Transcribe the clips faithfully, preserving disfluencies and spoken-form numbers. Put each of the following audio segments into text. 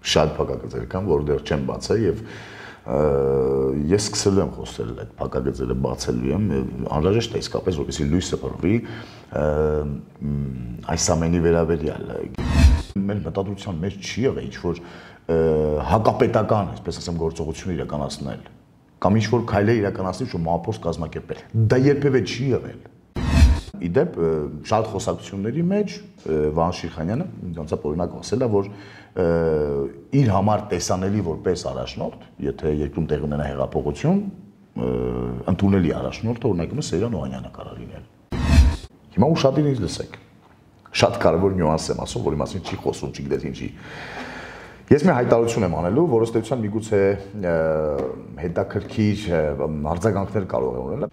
շատ փակագծեր կան, որ դեռ չեմ բացել եւ ես սկսել եմ խոսել այդ փակագծերը բացելու եմ, անհրաժեշտ է իսկապես որպեսզի լույսը բռնվի այս ամենի վերաբերյալ։ Մեր մտադրության մեջ չի եղել ինչ-որ հակապետական, այսպես ասեմ, գործողություն իրականացնել կամ ինչ-որ քայլեր իրականացնել, որ մահափորձ կազմակերպել։ Դա երբևէ չի եղել։ Իդեպ շատ խոսակցությունների մեջ Վահան Շիրխանյանը ինձանցապ օրինակ ասել է, որ իր համար տեսանելի որպես առաջնորդ, եթե երկրում տեղ ունենա հեղափոխություն, ընդունելի առաջնորդը օրինակում Սեյրան Օհանյանը կարող լինել։ Հիմա ուշադիր ինձ լսեք։ Շատ կարևոր նյուանս եմ ասում, որի մասին չի խոսում, չգիտես ինչի։ Ես մի հայտարարություն եմ անելու, որը ստեցության միգուցե հետաքրքիր արձագանքներ կարող է ունենալ։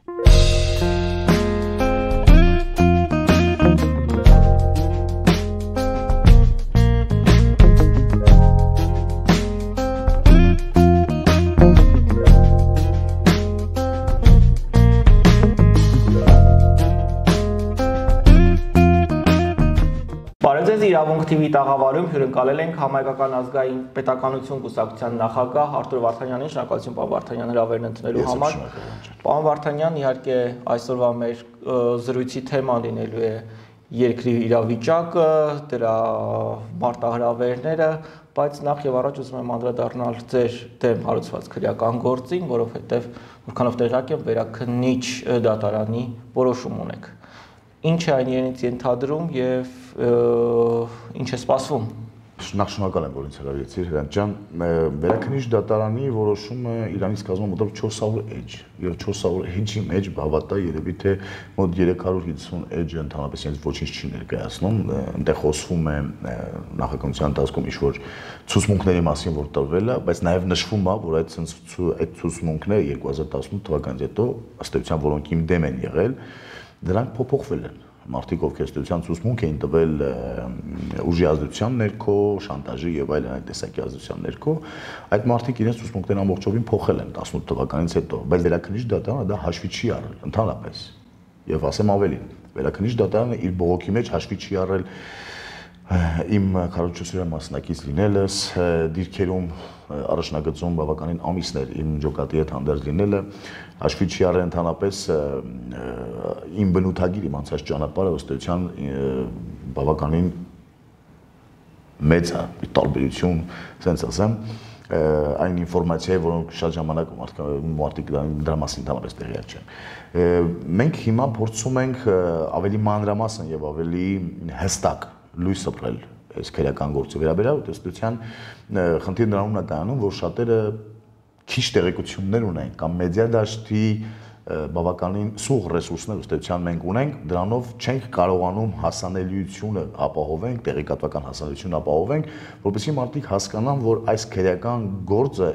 Իրավունք T V տաղավարում հյուրընկալել ենք համայնքական ազգային պետականություն կուսակցության նախագահ Արտուր Վարդանյանին, շնորհակալություն պարոն Վարդանյան հրավերն ընդունելու համար։ Պարոն Վարդանյան, իհարկե այսօրվա մեր զրույցի թեման լինելու է երկրի իրավիճակը, դրա մարտահրավերները, բայց նախ եւ առաջ ուզում եմ անդրադառնալ ձեր դեմ հարուցված քրեական գործին, որովհետեւ որքանով տեղյակ եմ, վերաքննիչ դատարանի որոշում ունեք։ Ինչ է այն իրենից ենթադրում եւ ինչ է սպասվում։ Նախ շնորհակալ եմ, որ ինձ հրավիրեցիր, Հրանտ ջան։ Վերաքննիչ դատարանի որոշումը Իրանից կազմում մոտ չորս հարյուր էջ, եւ չորս հարյուր էջի մեջ բավատա երևի թե մոտ երեք հարյուր հիսուն էջը ընդհանրապես ինձ ոչինչ չի ներկայացնում, այնտեղ խոսվում է նախաքննության ընթացքում ինչ-որ ցուցմունքների մասին, որ տրվել է, բայց նաեւ նշվում է, որ այդ այդ ցուցմունքները երկու հազար տասնութ թվականից հետո ըստ էության որոնք իմ դեմ են եղել, դրանք փոփոխվել են։ Մարդիկ, ովքեր ստության ցուցմունք էին տվել ուժի ազդեցության ներքո, շանտաժի եւ այլն այդ տեսակի ազդեցության ներքո, այդ մարդիկ իրենց ցուցմունքներն ամբողջովին փոխել են տասնութ թվականից հետո, բայց վերաքննիչ դատարանը դա հաշվի չի առել ընդհանրապես։ Եվ ասեմ ավելին, վերաքննիչ դատարանը իր բողոքի մեջ հաշվի չի առել իմ քարոզչության մասնակից լինելս, դիրքերում առաջնագծում բավականին ամիսներ իմ ջոկատի հետ հանդերձ լինելը, հաշվի չի առել ընդհանրապես իմ բնութագիր, իմ անցած ճանապարհը ըստ էության բավականին մեծ է, տարբերություն, ասենց ասեմ, այն ինֆորմացիայի, որոնք շատ ժամանակ մարդիկ դրա մասին ընդհանրապես տեղյակ չեն։ Մենք հիմա փորձում ենք ավելի մանրամասն եւ ավելի հստակ լույս սփռել այս քրեական գործի վերաբերյալ, ըստության խնդիրը նրանում է կայանում, որ շատերը քիչ տեղեկություններ ունեն կամ մեդիա դաշտի բավականին սուղ ռեսուրսներ ըստության մենք ունենք, դրանով չենք կարողանում հասանելիությունը ապահովենք, տեղեկատվական հասանելիությունը ապահովենք, որպեսզի մարդիկ հասկանան, որ այս քրեական գործը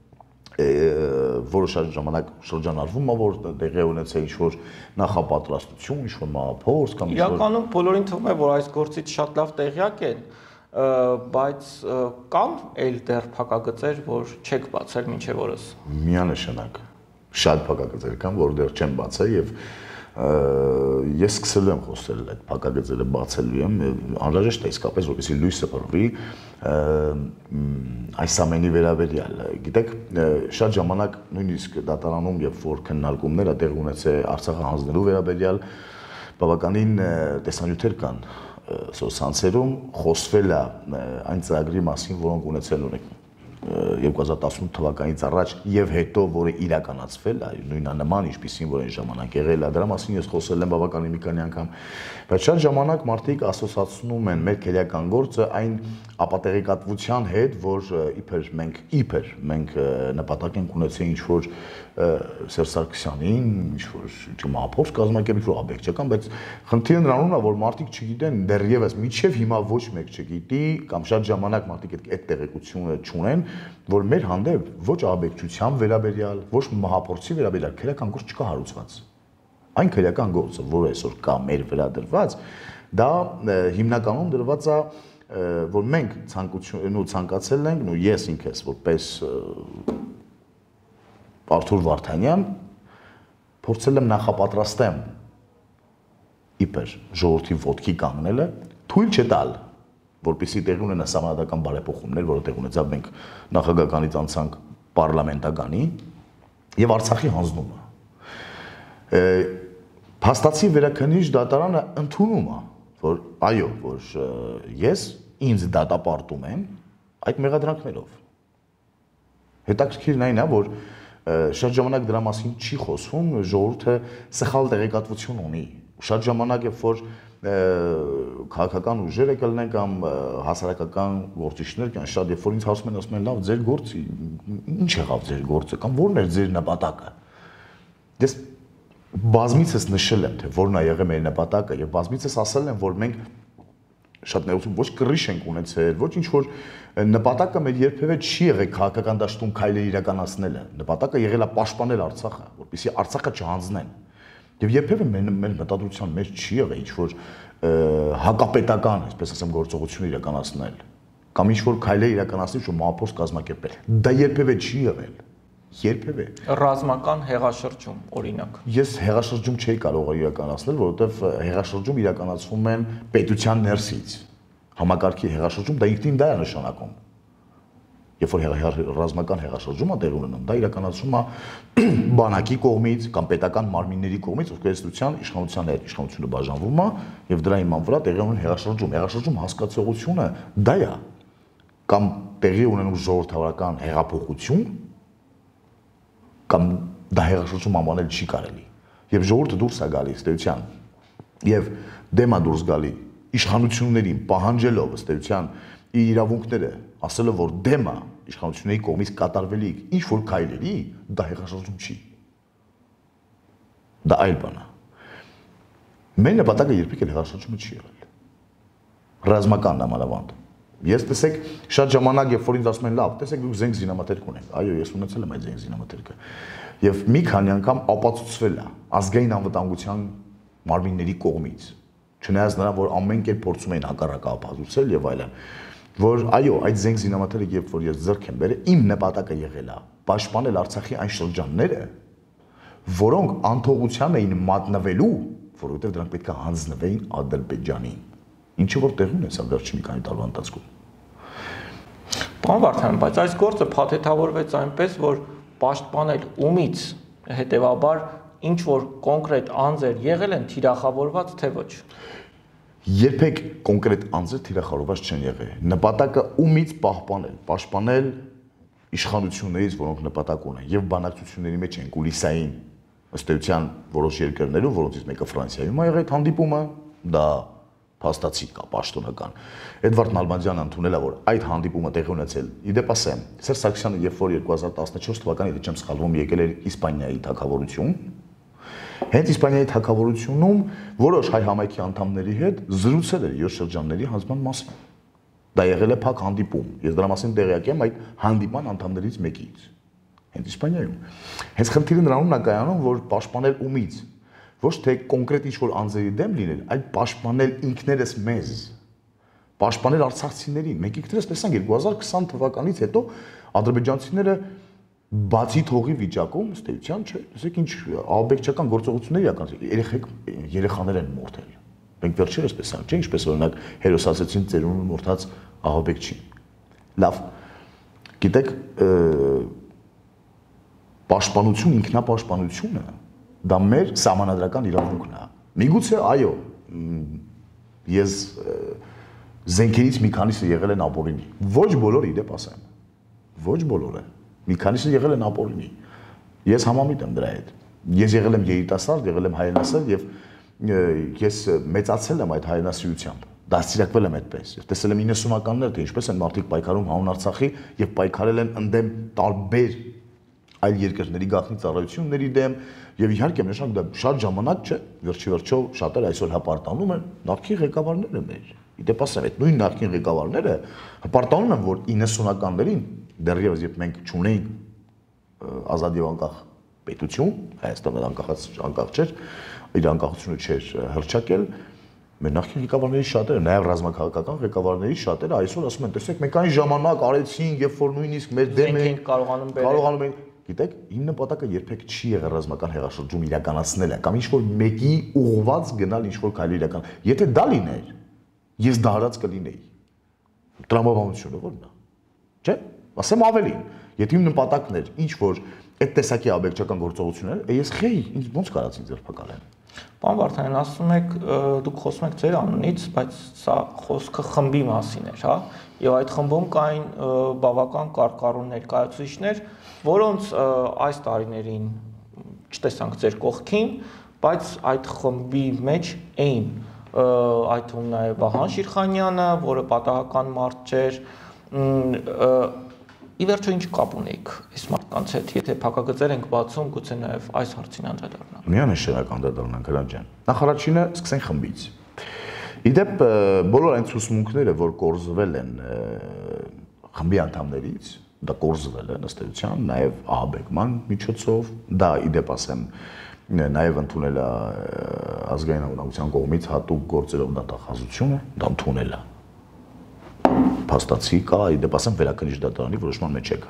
որը շատ ժամանակ շրջանառվում է, որ տեղի ունեցել ինչ-որ նախապատրաստություն, ինչ-որ մահափորձ կամ ինչ-որ իրականում բոլորին թվում է, որ այս գործից շատ լավ տեղյակ են, բայց կան էլ դեռ փակագծեր, որ չեք բացել մինչև օրս։ Միանշանակ շատ փակագծեր կան, որ դեռ չեմ բացել եւ ես սկսել եմ խոսել այդ փակագծերը բացելու եմ, անհրաժեշտ է իսկապես որպեսզի լույսը բռնվի այս ամենի վերաբերյալ։ Գիտեք, շատ ժամանակ նույնիսկ դատարանում, երբ որ քննարկումները տեղ ունեցել Արցախը հանձնելու վերաբերյալ, բավականին տեսանյութեր կան սոցցանցերում, խոսվել է այն ծրագրի մասին, որոնք ունեցել ունենք երկու հազար տասնութ թվականից առաջ եւ հետո, որը իրականացվել է, նույնանման, ինչպիսին որ այն ժամանակ եղել է, դրա մասին ես խոսել եմ բավականին մի քանի անգամ, բայց շատ ժամանակ մարդիկ ասոցացնում են մեր քրեական գործը այն ապատեղեկատվության հետ, որ իբր մենք իբր մենք նպատակ ենք ունեցել ինչ-որ Սերժ Սարգսյանին, ինչ-որ մահափորձ կազմակերպել, ինչ-որ աբեկչական, բայց խնդիրը նրանում է, որ մարդիկ չգիտեն դեռևս մինչև հիմա ոչ մեկ չգիտի կամ շատ ժամանակ մարդիկ այդ տեղեկությունը չունեն, որ մեր հանդեպ ոչ աբեկչության վերաբերյալ, ոչ մահափորձի վերաբերյալ քրեական գործ չկա հարուցված։ Այն քրեական գործը, որը այսօր կա մեր վրա դրված, դա հիմնականում դրված է, որ մենք ցանկություն ու ցանկացել ենք, ու ես ինքս որպես Արտուր Վարդանյան փորձել եմ նախապատրաստեմ իբր ժողովրդի ոտքի կանգնելը, թույլ չտալ որպեսզի տեղի ունենա սահմանադրական բարեփոխումներ, որը տեղ ունեցավ մենք նախագահականից անցանք պարլամենտականի եւ Արցախի հանձնումը։ Փաստացի վերաքննիչ դատարանը ընդունում է, որ այո, որ ես ինձ դատապարտում եմ այդ մեղադրանքներով։ Հետաքրքիրն այն է, որ շատ ժամանակ դրա մասին չի խոսվում, ժողովուրդը սխալ տեղեկատվություն ունի։ Շատ ժամանակ երբ որ քաղաքական ուժերը կլինեն կամ հասարակական գործիչներ կան, շատ երբ որ ինձ հարցում են, ասում են, լավ, ձեր գործը ինչ եղավ ձեր գործը կամ որն էր ձեր նպատակը։ Ես բազմիցս նշել եմ, թե որն է եղել մեր նպատակը եւ բազմիցս ասել եմ, որ մենք շատ ներողություն, ոչ կռիչ ենք ունեցել, ոչ ինչ որ նպատակը մեր երբևէ չի եղել քաղաքական դաշտում քայլեր իրականացնելը։ Նպատակը եղել է պաշտպանել Արցախը, որպեսզի Արցախը չհանձնեն։ Եվ երբևէ մեր մտադրության մեջ չի եղել ինչ որ հակապետական, այսպես ասեմ, գործողություն իրականացնել կամ ինչ որ քայլեր իրականացնել, որ մահափոս կազմակերպել։ Դա երբևէ չի եղել։ Երբևէ ռազմական հեղաշրջում, օրինակ։ Ես հեղաշրջում չէի կարող իրականացնել, որովհետև հեղաշրջում իրականացվում են պետության ներսից։ Համակարգի հեղաշրջում դա ինքնին դա է նշանակում։ Երբ որ ռազմական հեղաշրջում է տեղի ունենում, դա իրականացվում է բանակի կողմից կամ պետական մարմինների կողմից, ովքերստության իշխանության հետ իշխանությունը բաժանվում է եւ դրա հիման վրա տեղի ունեն հեղաշրջում։ Հեղաշրջում հասկացողությունը դա է կամ տեղի ունենում ժողովրդավարական հեղափոխություն կամ դա հեղաշրջում անվանել չի կարելի։ Եվ ժողովուրդը դուրս է գալիս ստեյության եւ դեմ է դուրս գալի իշխանություններին պահանջելով ստեյության իր իրավունքները, ասելով որ դեմ է իշխանությունների կողմից կատարվելիք ինչ որ քայլերի, դա հեղաշրջում չի։ Դա այլ բան է։ Մեր նպատակը երբեք էլ հեղաշրջումը չի եղել։ Ռազմական նամանավանդ։ Ես տեսեք շատ ժամանակ երբ որ ինձ ասում են լավ, տեսեք դուք զենք զինամթերք ունեք։ Այո, ես ունեցել եմ այդ զենք զինամթերքը։ Եվ մի քանի անգամ ապացուցվել է ազգային անվտանգության մարմինների կողմից, չնայած նրան, որ ամեն կերպ փորձում էին հակառակը ապացուցել եւ այլն, որ այո, այդ զենք զինամթերքը երբ որ ես ձեռք եմ բերել, իմ նպատակը եղել է պաշտպանել Արցախի այն շրջանները, որոնք անթողության էին մատնվելու, որովհետեւ դրանք պետք է հանձնվեին Ադրբեջանին։ Ինչը որ տեղի ունեցավ վերջին մի քանի տարվա ընթացքում։ Պարոն Վարդանյան, բայց այս գործը փաթեթավորվեց այնպես, որ պաշտպանել ումից, հետեւաբար ինչ որ կոնկրետ անձեր եղել են թիրախավորված, թե ոչ։ Երբեք կոնկրետ անձեր թիրախավորված չեն եղել։ Նպատակը ումից պահպանել, պաշտպանել իշխանություններից, որոնք նպատակ ունեն, եւ բանակցությունների մեջ են կուլիսային ըստ էության որոշ երկրներում, որոնցից մեկը Ֆրանսիայում է եղել այդ հանդիպումը, դա փաստացի կա պաշտոնական։ Էդվարդ Նալբանդյանը ընդունել է, որ այդ հանդիպումը տեղի ունեցել։ Իդեպ ասեմ, Սերժ Սարգսյանը, երբ որ երկու հազար տասնչորս թվականին, եթե չեմ սխալվում, եկել էր Իսպանիայի թագավորություն, հենց Իսպանիայի թագավորությունում որոշ հայ համայնքի անդամների հետ զրուցել էր յոթ շրջանների հանձնման մասին։ Դա եղել է փակ հանդիպում։ Ես դրա մասին տեղյակ եմ այդ հանդիպման անդամներից մեկից։ Հենց Իսպանիայում։ Հենց խնդիրը նրանում է կայանում, որ պաշտպանել ումից ոչ թե կոնկրետ ինչ-որ անձերի դեմ լինել, այլ պաշտպանել ինքներս մեզ, պաշտպանել արցախցիներին։ Մենք ինքներս տեսանք երկու հազար քսան թվականից հետո ադրբեջանցիները բացի թողի վիճակում, ըստ էության, չէ, տեսեք ինչ ահաբեկչական գործողություններ իրականացրել, երեխեք երեխաներ են մորթել։ Մենք վերջերս տեսանք, չէ, ինչպես օրինակ հերոսացեցին ծերունու մորթած ահաբեկչին։ Լավ, գիտեք, պաշտպանություն, ինքնապաշտպանությունը դա մեր սահմանադրական իրավունքն է։ Միգուցե այո, ես զենքերից մի քանիսը եղել են ապօրինի։ Ոչ բոլորը իդեպ ասեմ։ Ոչ բոլորը։ Մի քանիսը եղել են ապօրինի։ Ես համամիտ եմ դրա հետ։ Ես եղել եմ երիտասարդ, եղել եմ հայրենասեր եւ ես մեծացել եմ այդ հայրենասիրությամբ։ Դաստիարակվել եմ այդպես։ Ես տեսել եմ իննսունականներ, թե ինչպես են մարդիկ պայքարում հանուն Արցախի եւ պայքարել են ընդդեմ տարբեր այլ երկրների գաղտնի ծառայությունների դեմ եւ իհարկե նշանք դա շատ ժամանակ չէ, վերջի վերջո շատերը այսօր հպարտանում են նախկին ղեկավարները մեր։ Իդեպ ասեմ, այդ նույն նախկին ղեկավարները հպարտանում են, որ իննսունականներին դեռևս երբ մենք չունեինք ազատ եւ անկախ պետություն, Հայաստանը անկախ անկախ չէր, իր անկախությունը չէր հռչակել, մեր նախկին ղեկավարների շատերը, նաեւ ռազմաքաղաքական ղեկավարների շատերը այսօր ասում են, տեսեք, մենք այն ժամանակ արեցինք, երբ որ նույնիսկ մեր դեմ են կարողանում կարողանում են Գիտեք, իմ նպատակը երբեք չի եղել ռազմական հեղաշրջում իրականացնելը կամ ինչ-որ մեկի ուղղված գնալ ինչ-որ քայլ իրական։ Եթե դա լիներ, ես դարած կլինեի։ Տրամաբանությունը որն է։ Չէ՞։ Ասեմ ավելին, եթե իմ նպատակն էր ինչ որ այդ տեսակի աբեկչական գործողություններ, ես խեի, ինձ ոնց կարած ինձ ձերբակալեն։ Պարոն Վարդանյան, ասում եք դուք խոսում եք ձեր անունից, բայց սա խոսքը խմբի մասին էր, հա, եւ այդ խմբում կային բավական կարկառուն ներկայացուցիչներ, որոնց այս տարիներին չտեսանք ձեր կողքին, բայց այդ խմբի մեջ էին այդ թվում նաեւ Վահան Շիրխանյանը, որը պատահական մարդ չէր, ի վերջո ինչ կապ ունեիք այս մարդկանց հետ, եթե փակագծեր ենք բացում, գուցե նաև այս հարցին անդրադառնանք։ Միանշանակ անդրադառնանք, Հրանտ ջան։ Նախ առաջինը սկսենք խմբից։ Իդեպ բոլոր այն ցուցմունքները, որ կորզվել են խմբի անդամներից, դա կորզվել է ըստ էության նաև ահաբեկման միջոցով, դա իդեպ ասեմ նաև ընդունել է ազգային անվտանգության կողմից հատուկ գործերով դատախազությունը, դա ընդունել է։ Փաստացի կա, իդեպ ասեմ վերաքննիչ դատարանի որոշման մեջ եկա։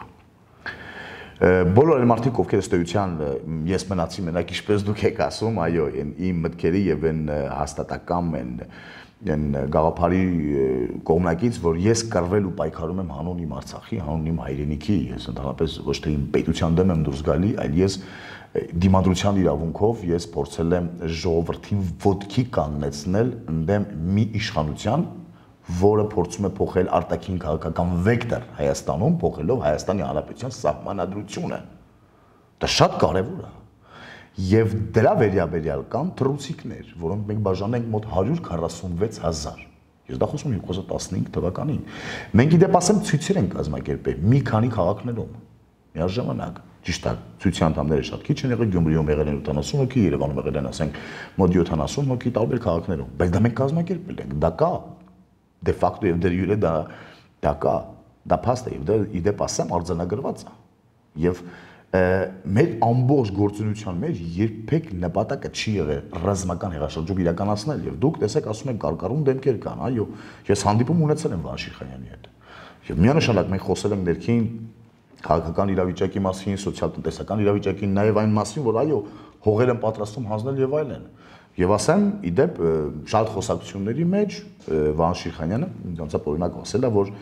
Բոլոր այն մարդիկ, ովքեր ըստ էության ես մնացի մենակ, ինչպես դուք եք ասում, այո, իմ մտքերի եւ այն հաստատակամ են այն գաղափարի կողմնակից, որ ես կռվել ու պայքարում եմ հանուն իմ Արցախի, հանուն իմ հայրենիքի, ես ընդհանրապես ոչ թե իմ պետության դեմ եմ դուրս գալի, այլ ես դիմադրության իրավունքով ես փորձել եմ ժողովրդին ոտքի կանգնեցնել ընդդեմ մի իշխանության, որը փորձում է փոխել արտաքին քաղաքական վեկտոր Հայաստանում, փոխելով Հայաստանի Հանրապետության սահմանադրությունը։ Դա շատ կարևոր է։ Եվ դրա վերաբերյալ կան թռուցիկներ, որոնք մենք բաժանենք մոտ հարյուր քառասունվեց հազար։ Ես դա խոսում եմ երկու հազար տասնհինգ թվականին։ Մենք իդեպ ասեմ ցույցեր ենք կազմակերպել մի քանի քաղաքներում։ Միաժամանակ ճիշտ է, ցույցի անդամները շատ քիչ են եղել, Գյումրիում եղել են ութանասուն հոգի, Երևանում եղել են, ասենք, մոտ յոթանասուն հոգի տարբեր քաղաքներում։ Բայց դա մենք կազմակերպել ենք, դա կա։ Դե ֆակտո եւ դե յուրե դա դա կա, դա փաստ է եւ դա իդեպ ասեմ արձանագրված է։ Եվ մեր ամբողջ գործունեության մեջ երբեք նպատակը չի եղել ռազմական հեղաշրջում իրականացնել եւ դուք տեսեք ասում եք կարկառուն դեմքեր կան, այո, ես հանդիպում ունեցել եմ Վահան Շիրխանյանի հետ։ Եվ միանշանակ մենք խոսել ենք ներքին քաղաքական իրավիճակի մասին, սոցիալ-տնտեսական իրավիճակի, նաեւ այն մասին, որ այո, հողեր են պատրաստում հանձնել եւ այլն։ Եվ ասեմ, իդեպ շատ խոսակցությունների մեջ Վահան Շիրխանյանը ինձանցապ օրինակ ասել է, որ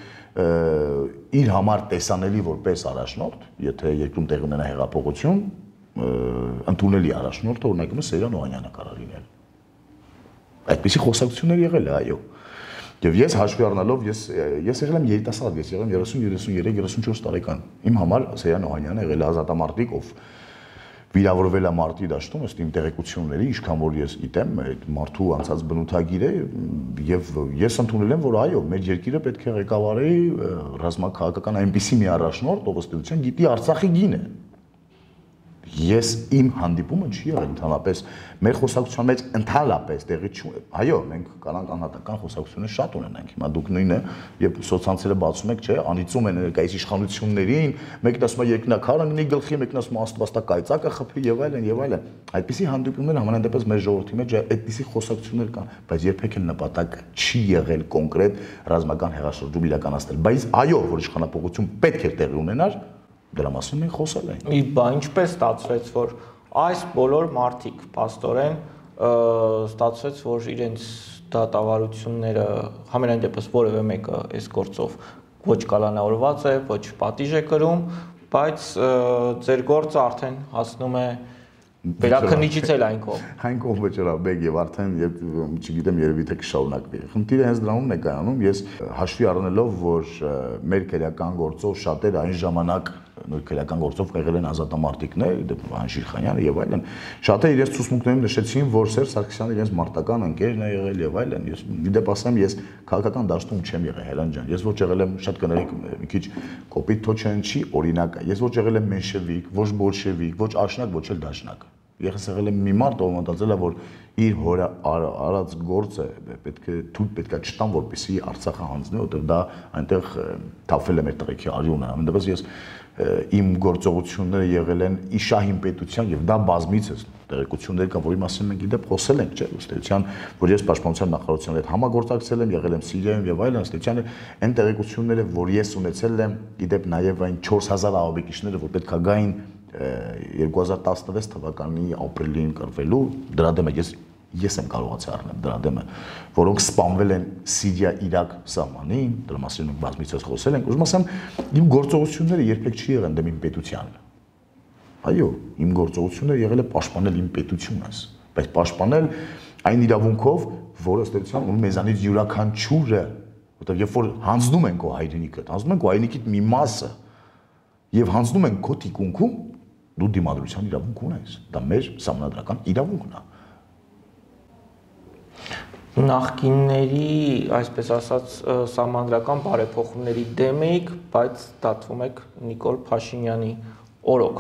իր համար տեսանելի որպես առաջնորդ, եթե երկրում տեղի ունենա հեղափոխություն, ընդունելի առաջնորդը օրինակում Սերժան Օհանյանը կարող լինել։ Այդպիսի խոսակցություններ եղել է, այո։ Եվ ես հաշվի առնելով, ես ես եղել եմ երիտասարդ, ես եղել եմ երեսուն, երեսունյոթ, երեսունչորս տարեկան։ Իմ համար Սերժան Օհանյանը եղել է ազատամարտիկ, ով վիրավորվել է մարտի դաշտում, ըստ իմ տեղեկությունների, ինչքան որ ես գիտեմ, այդ մարդու անցած բնութագիր է եւ ես ընդունել եմ, որ այո, մեր երկիրը պետք է ղեկավարի ռազմաքաղաքական այնպիսի մի առաջնորդ, ով ըստ էության գիտի Արցախի գինը։ Ես իմ հանդիպումը չի եղել ընդհանրապես մեր խոսակցության մեջ ընդհանրապես տեղի չունի։ Այո, մենք կանանք անհատական խոսակցություններ շատ ունենանք։ Հիմա դուք նույնը, երբ սոցցանցերը բացում եք, չէ, անիծում են ներկայիս իշխանություններին, մեկն ասում է երկնակարը գնի գլխի, մեկն ասում է աստվածտա կայծակը խփի եւ այլն եւ այլն։ Այդպիսի հանդիպումներ համենայն դեպս մեր ժողովրդի մեջ այդպիսի խոսակցություններ կան, բայց երբեք էլ նպատակ չի եղել կոնկրետ ռազմական հեղաշրջում իրականացնել։ Բայց այո, որ իշխանապողություն պետք է տեղի ունենար, դրա մասին մենք խոսել ենք։ Բա ինչպես ստացվեց, որ այս բոլոր մարդիկ փաստորեն ստացվեց, որ իրենց դատավարությունները համենայն դեպս որևէ մեկը այս գործով ոչ կալանավորված է, ոչ պատիժ է կրում, բայց ձեր գործը արդեն հասնում է վերաքննիչից էլ այն կողմ։ Այն կողմը ճրաբեկ եւ արդեն եւ չգիտեմ երևի թե կշարունակվի։ Խնդիրը հենց դրանում է կայանում, ես հաշվի առնելով, որ մեր քրեական գործով շատերը այն ժամանակ նույն քրեական գործով եղել են ազատամարտիկներ, Վահան Շիրխանյանը եւ այլն, շատերը իրենց ցուցմունքներում նշեցին, որ Սերժ Սարգսյանը իրենց մարտական ընկերն է եղել եւ այլն։ Ես դեպ ասեմ, ես քաղաքական դաշտում չեմ եղել, Հելան ջան։ Ես ոչ եղել եմ, շատ կներեք, մի քիչ կոպիտ թոչենչի օրինակ է։ Ես ոչ եղել եմ մենշևիկ, ոչ բոլշևիկ, ոչ աշնակ, ոչ էլ դաշնակ։ Ես եղել եմ մի մարդ, ով մտածել է, որ իր հորը արած գործը պետք է թույլ պետք է չտան, որպեսզի Արցախը հանձնի, որտեղ դա այնտեղ թափվել է մեր տղեկի արյունը։ Ամենևս ես իմ գործողությունները եղել են Իշահին պետության եւ դա բազմիցս տեղեկություններ կա, որի մասին մենք իդեպ խոսել ենք, չէ՞, ըստեյության, որ ես պաշտպանության նախարարության հետ համագործակցել եմ, եղել եմ Սիրիայում եւ այլն, ըստեյության այն տեղեկությունները, որ ես ունեցել եմ, իդեպ նաեւ այն չորս հազար ահաբեկիչները, որ պետք է գային երկու հազար տասնվեց թվականի ապրիլին կռվելու, դրա դեմ ես ես եմ կարողացել առնել դրա դեմը, որոնք սպանվել են Սիրիա-Իրաք սահմանին, դրա մասին մենք բազմիցս խոսել ենք, ուզում ասեմ, իմ գործողությունները երբեք չի եղան դեմ իմ պետության։ Այո, իմ գործողությունները եղել է պաշտպանել իմ պետությունս, բայց պաշտպանել այն իրավունքով, որը ըստ էության ունի մեզանից յուրաքանչյուրը, որտեղ երբ որ հանձնում են քո հայրենիքդ, հանձնում են քո հայրենիքիդ մի մասը եւ հանձնում են քո թիկունքում, դու դիմադրության իրավունք ունես։ Դա մեր սահմանադրական իրավունքն է։ Նախկինների, այսպես ասած, սահմանադրական բարեփոխումների դեմ եք, բայց դատվում եք Նիկոլ Փաշինյանի օրոք,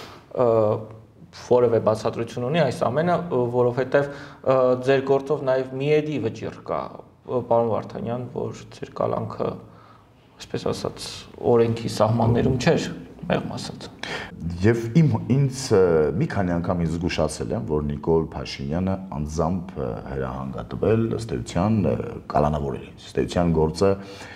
որևէ բացատրություն ունի այս ամենը, որովհետև ձեր գործով նաև միեդի վճիռ կա, պարոն Վարդանյան, որ ձեր կալանքը, այսպես ասած, օրենքի սահմաններում չէր, մեղմ ասած։ Եվ իմ ինձ մի քանի անգամ ինձ զգուշացել եմ, որ Նիկոլ Փաշինյանը անձամբ հրահանգատվել ըստ էության կալանավորել ինձ, ըստ էության գործը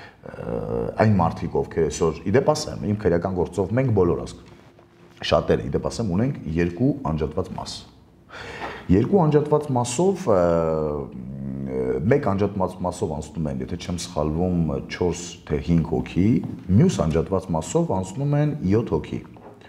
այն մարդիկ, ովքեր այսօր իդեպ ասեմ, իմ քրեական գործով մենք բոլորս շատերը իդեպ ասեմ ունենք երկու անջատված մաս։ Երկու անջատված մասով մեկ անջատված մասով անցնում են, եթե չեմ սխալվում, չորս թե հինգ հոգի, մյուս անջատված մասով անցնում են յոթ հոգի։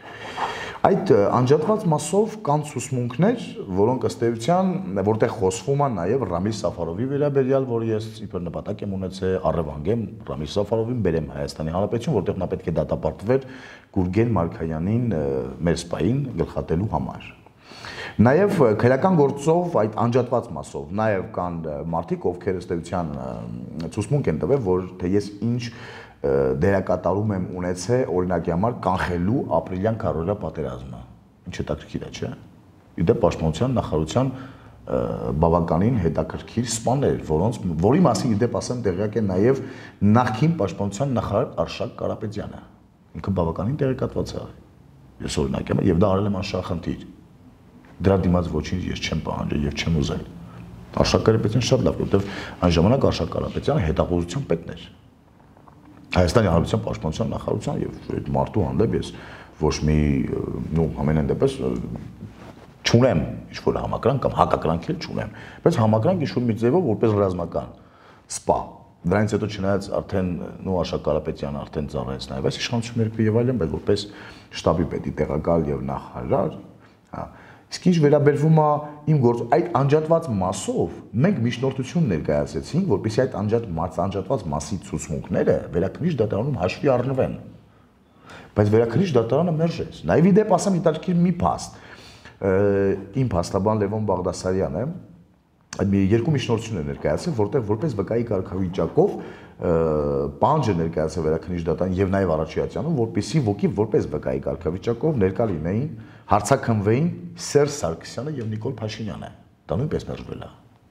Այդ անջատված մասով կան ցուցմունքներ, որոնք ըստ էության, որտեղ խոսվում է նաև Ռամիլ Սաֆարովի վերաբերյալ, որ ես իբր նպատակ եմ ունեցել առևանգեմ Ռամիլ Սաֆարովին բերեմ Հայաստանի Հանրապետություն, որտեղ նա պետք է դատապարտվեր Գուրգեն Մարկարյանին մեր սպային գլխատելու համար։ Նաև քրեական գործով այդ անջատված մասով նաև կան մարդիկ, ովքեր ըստ էության ցուցմունք են տվել, որ թե ես ինչ դերակատարում եմ ունեցել օրինակի համար կանխելու ապրիլյան քարոզա պատերազմը։ Ինչ հետաքրքիր է, չէ՞։ Իդեպ պաշտպանության նախարարության բավականին հետաքրքիր սպաներ, որոնց որի մասին իդեպ ասեմ տեղյակ է նաև նախկին պաշտպանության նախարար Արշակ Կարապետյանը։ Ինքը բավականին տեղեկատված է։ Ես օրինակ եմ եւ դա արել եմ անշահախնդիր։ Դրա դիմաց ոչինչ ես չեմ պահանջել եւ չեմ ուզել։ Արշակ Կարապետյանը շատ լավ, որովհետեւ այն ժամանակ Արշակ Կարապետյանը հետախուզության պետն էր։ Հայաստանի Հանրապետության պաշտպանության նախարարության եւ այդ մարդու հանդեպ ես ոչ մի, նո, ամենայն դեպս չունեմ ինչ-որ համակրանք կամ հակակրանք էլ չունեմ, բայց համակրանք ինչ-որ մի ձևով որպես ռազմական սպա։ Դրանից հետո չնայած արդեն նո Արշակ Կարապետյանը արդեն ծառայեց նաեւ այս իշխանությունների եւ այլն, բայց որպես շտաբի պետի տեղակալ եւ նախարար, հա։ Իսկ ինչ վերաբերվում է իմ գործ այդ անջատված մասով մենք միջնորդություն ներկայացրեցինք, որպեսզի այդ անջատ անջատված մասի ցուցմունքները վերաքննիչ դատարանում հաշվի առնվեն։ Բայց վերաքննիչ դատարանը մերժեց։ Նաև իդեպ ասեմ իտալքիր մի փաստ։ Իմ փաստաբան Լևոն Բաղդասարյանը այդ մի երկու միջնորդություն է ներկայացրել, որտեղ որպես վկայի կարգավիճակով պահանջ է ներկայացել վերաքննիչ դատարան եւ նաեւ առաջիացյանում, որպեսզի ոգի որպես վկայի կարգավիճակով ներկա լինեին հարցաքննվեին Սերժ Սարգսյանը եւ Նիկոլ Փաշինյանը։ Դա նույնպես մերժվել է։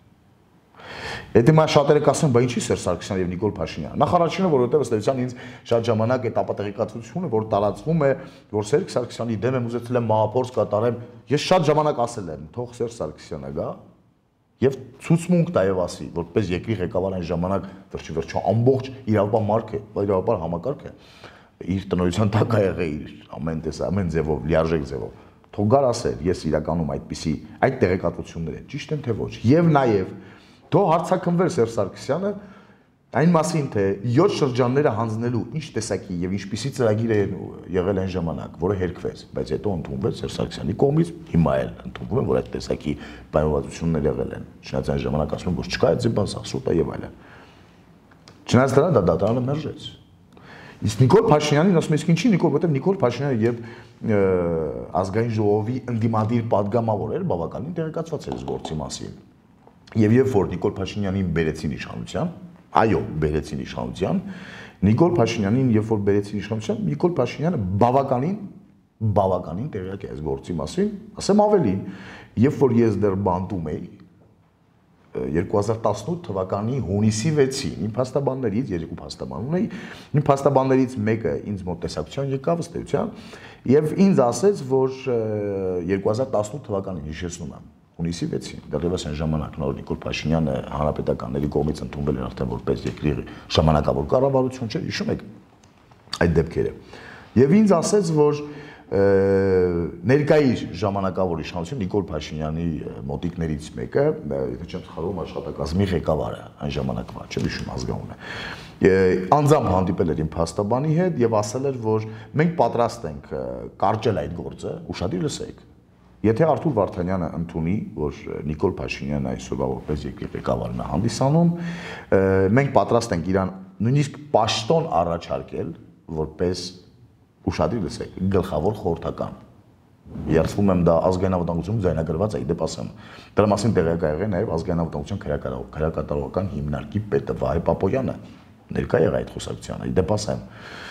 Եթե մա շատերը կասեն, բա ինչի Սերժ Սարգսյանը եւ Նիկոլ Փաշինյանը։ Նախարարությունը, որովհետեւ ըստ էության ինձ շատ ժամանակ այդ ապատեղեկացությունը, որ տարածվում է, որ Սերժ Սարգսյանի դեմ եմ ուզեցել եմ մահափորձ կատարեմ, ես շատ ժամանակ ասել եմ, թող Սերժ Սարգսյանը գա եւ ցուցմունք տայով ասի, որպես երկրի ղեկավար այն ժամանակ վերջի վերջո ամբողջ իրավապահ մարքը, իրավապահ համակարգը իր տնօրինության տակ ա եղել իր ամեն տես ամեն ձևով, լիարժեք ձևով։ Թող գար ասել, ես իրականում այդպիսի այդ տեղեկատվությունները ճիշտ են թե ոչ։ Եվ նաեւ թող հարցաքննվեր Սերժ Սարգսյանը այն մասին, թե յոթ շրջանները հանձնելու ինչ տեսակի եւ ինչպիսի ծրագիր է եղել այն ժամանակ, որը հերկվեց, բայց հետո ընդունվեց Սերժ Սարգսյանի կողմից, հիմա էլ ընդունվում է, որ այդ տեսակի պայմանավորվածություններ եղել են։ Չնայած այն ժամանակ ասում են, որ չկա այդ բան, սահսուտ է եւ այլն։ Չնայած դրա դա դատարանը մերժեց։ Իսկ Նիկոլ Փաշինյանին ասում ես ինչի Նիկոլ, որտեղ Նիկոլ Փաշինյանը եւ ազգային ժողովի ընդդիմադիր падգամավոր էր, բավականին տեղեկացված էր զգործի մասին։ Եվ երբ որ Նիկոլ Փաշինյանին բերեցին իշխանության, այո, բերեցին իշխանության, Նիկոլ Փաշինյանին երբ որ բերեցին իշխանության, Նիկոլ Փաշինյանը բավականին բավականին տեղյակ է այս գործի մասին, ասեմ ավելին, երբ որ ես դեռ բանտում էի երկու հազար տասնութ թվականի հունիսի վեցին իմ փաստաբաններից երկու փաստաբան ունեի, իմ փաստաբաններից մեկը ինձ մոտ տեսակցության եկավ ըստ էության եւ ինձ ասեց, որ երկու հազար տասնութ թվականին հիշեցնում եմ հունիսի վեցին դեռևս այն ժամանակ նոր Նիկոլ Փաշինյանը հանրապետականների կողմից ընդունվել էր արդեն որպես երկրի ժամանակավոր կառավարություն չէ, հիշում եք այդ դեպքերը։ Եվ ինձ ասեց, որ ներկայիս ժամանակավոր իշխանություն Նիկոլ Փաշինյանի մոտիկներից մեկը, եթե չեմ սխալվում, աշխատակազմի ղեկավարը այն ժամանակվա, չեմ հիշում ազգանունը, անձամբ հանդիպել էր իմ փաստաբանի հետ եւ ասել էր, որ մենք պատրաստ ենք կարճել այդ գործը, ուշադիր լսեք։ Եթե Արթուր Վարդանյանը ընդունի, որ Նիկոլ Փաշինյանը այսօրվա որպես երկրի ղեկավարն է հանդիսանում, մենք պատրաստ ենք իրան նույնիսկ պաշտոն առաջարկել, որպես ուշադիր լսեք, գլխավոր խորհրդական։ Երդվում եմ դա ազգային անվտանգությունում ձայնագրված է, դեպ ասեմ։ Դրա մասին տեղյակ եղել է նաև ազգային անվտանգության քրեակատարողական հիմնարկի պետը Վահե Պապոյանը, ներկա եղա այդ խոսակցությանը, դեպ ասեմ։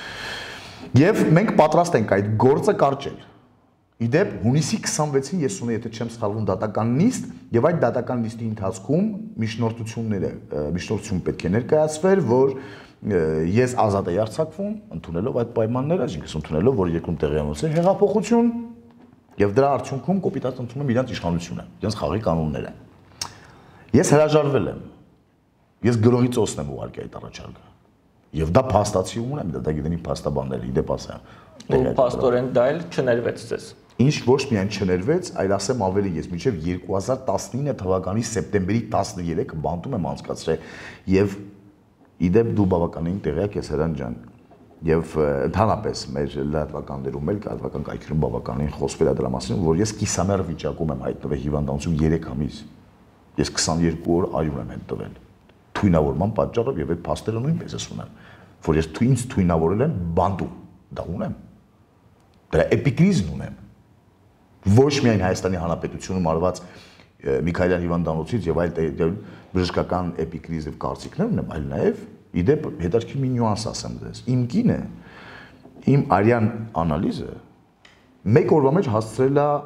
Եվ մենք պատրաստ ենք այդ գործը կարճել։ Իդեպ հունիսի քսանվեցին ես ունեի, եթե չեմ սխալվում, դատական նիստ, եւ այդ դատական նիստի ընթացքում միջնորդությունները, միջնորդություն պետք է ներկայացվեր, որ ես ազատ եի արձակվում, ընդունելով այդ պայմանները, այսինքն ընդունելով, որ երկրում տեղի ունեցել հեղափոխություն, եւ դրա արդյունքում կոպիտ ընդունում եմ իրանց իշխանությունը, իրանց խաղի կանոնները։ Ես հրաժարվել եմ։ Ես գրողի ծոցն եմ ուղարկել այդ առաջարկը։ Եվ դա փաստացի ունեմ, դա գիտենի փաստաբանները, իդեպ ասեմ։ Ու փաստորեն դա էլ չներվեց ձեզ։ Ինչ ոչ միայն չներվեց, այլ ասեմ ավելի ես մինչև երկու հազար տասնինը թվականի սեպտեմբերի տասներեքը բանտում եմ անցկացրել եւ իդեպ դու բավականին տեղյակ ես Հրանտ ջան եւ ընդհանրապես մեր լրատվականներում էլ կարգական կայքերում բավականին խոսվել է դրա մասին, որ ես կիսամեռ վիճակում եմ հայտնվել հիվանդանոցում երեք ամիս։ Ես քսաներկու օր արյուն եմ հետևել թույնավորման պատճառով եւ այդ փաստերը նույնպես ես ունեմ, որ ես ինձ թույնավորել են բանտում, դա ունեմ։ Դրա էպիկրիզն ունեմ։ Ոչ միայն Հայաստանի Հանրապետությունում արված Միքայելյան հիվանդանոցից եւ այլ բժշկական էպիկրիզ եւ կարծիքներ ունեմ, այլ նաեւ իդեպ հետաքրքիր մի նյուանս ասեմ ձեզ։ Իմ կինը իմ արյան անալիզը մեկ օրվա մեջ հասցրել է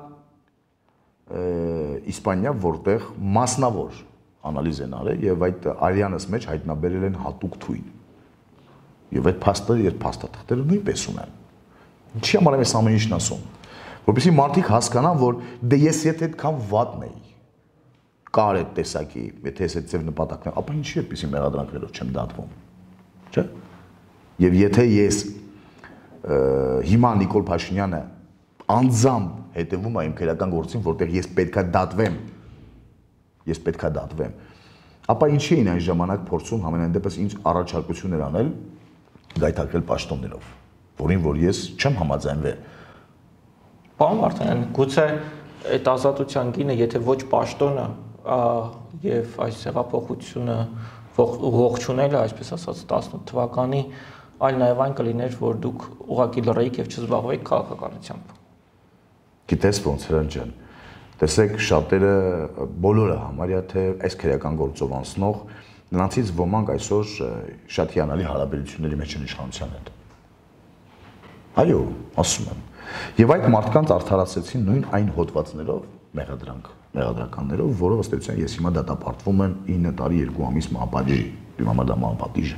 Իսպանիա, որտեղ մասնավոր անալիզ են արել եւ այդ արյանս մեջ հայտնաբերել են հատուկ թույն։ Եվ այդ փաստը, երբ փաստաթղթերը նույնպես ունեն։ Ինչի համար եմ այս ամեն ինչն ասում, որովհետեւ մարդիկ հասկանան, որ դե ես եթե այդքան վատն էի, կար այդ տեսակի, եթե ես այդ ձև նպատակն եմ, ապա ինչի այդպիսի մեղադրանքներով չեմ դատվում, չէ՞։ Եվ եթե ես հիմա Նիկոլ Փաշինյանը անձամբ հետևում եմ իմ քրեական գործին, որտեղ ես պետքա դատվեմ, ես պետքա դատվեմ, ապա ինչի էին այն ժամանակ փորձում համենայն դեպս ինձ առաջարկություններ անել գայթակղել պաշտոններով, որին որ ես չեմ համաձայնվել։ Պարոն Վարդանյան, գուցե այդ ազատության գինը, եթե ոչ պաշտոնը եւ այս հեղափոխությունը ողջունելը, այսպես ասած, տասնութ թվականի, այլ նաեւ այն կլիներ, որ դուք ուղղակի լռեիք եւ չզբաղվեիք քաղաքականությամբ։ Գիտես ոնց Հրանտ ջան, տեսեք շատերը բոլորը համարյա թե այս քրեական գործով անցնող նրանցից ոմանք այսօր շատ հիանալի հարաբերությունների մեջ են իշխանության հետ։ Այո, ասում եմ։ Եվ այդ մարդկանց արդարացեցին նույն այն հոդվածներով, մեղադրանք, մեղադրականներով, որով ըստ էության ես հիմա դատապարտվում եմ ինը տարի երկու ամիս մահապատիժի, դիմամադաման պատիժը։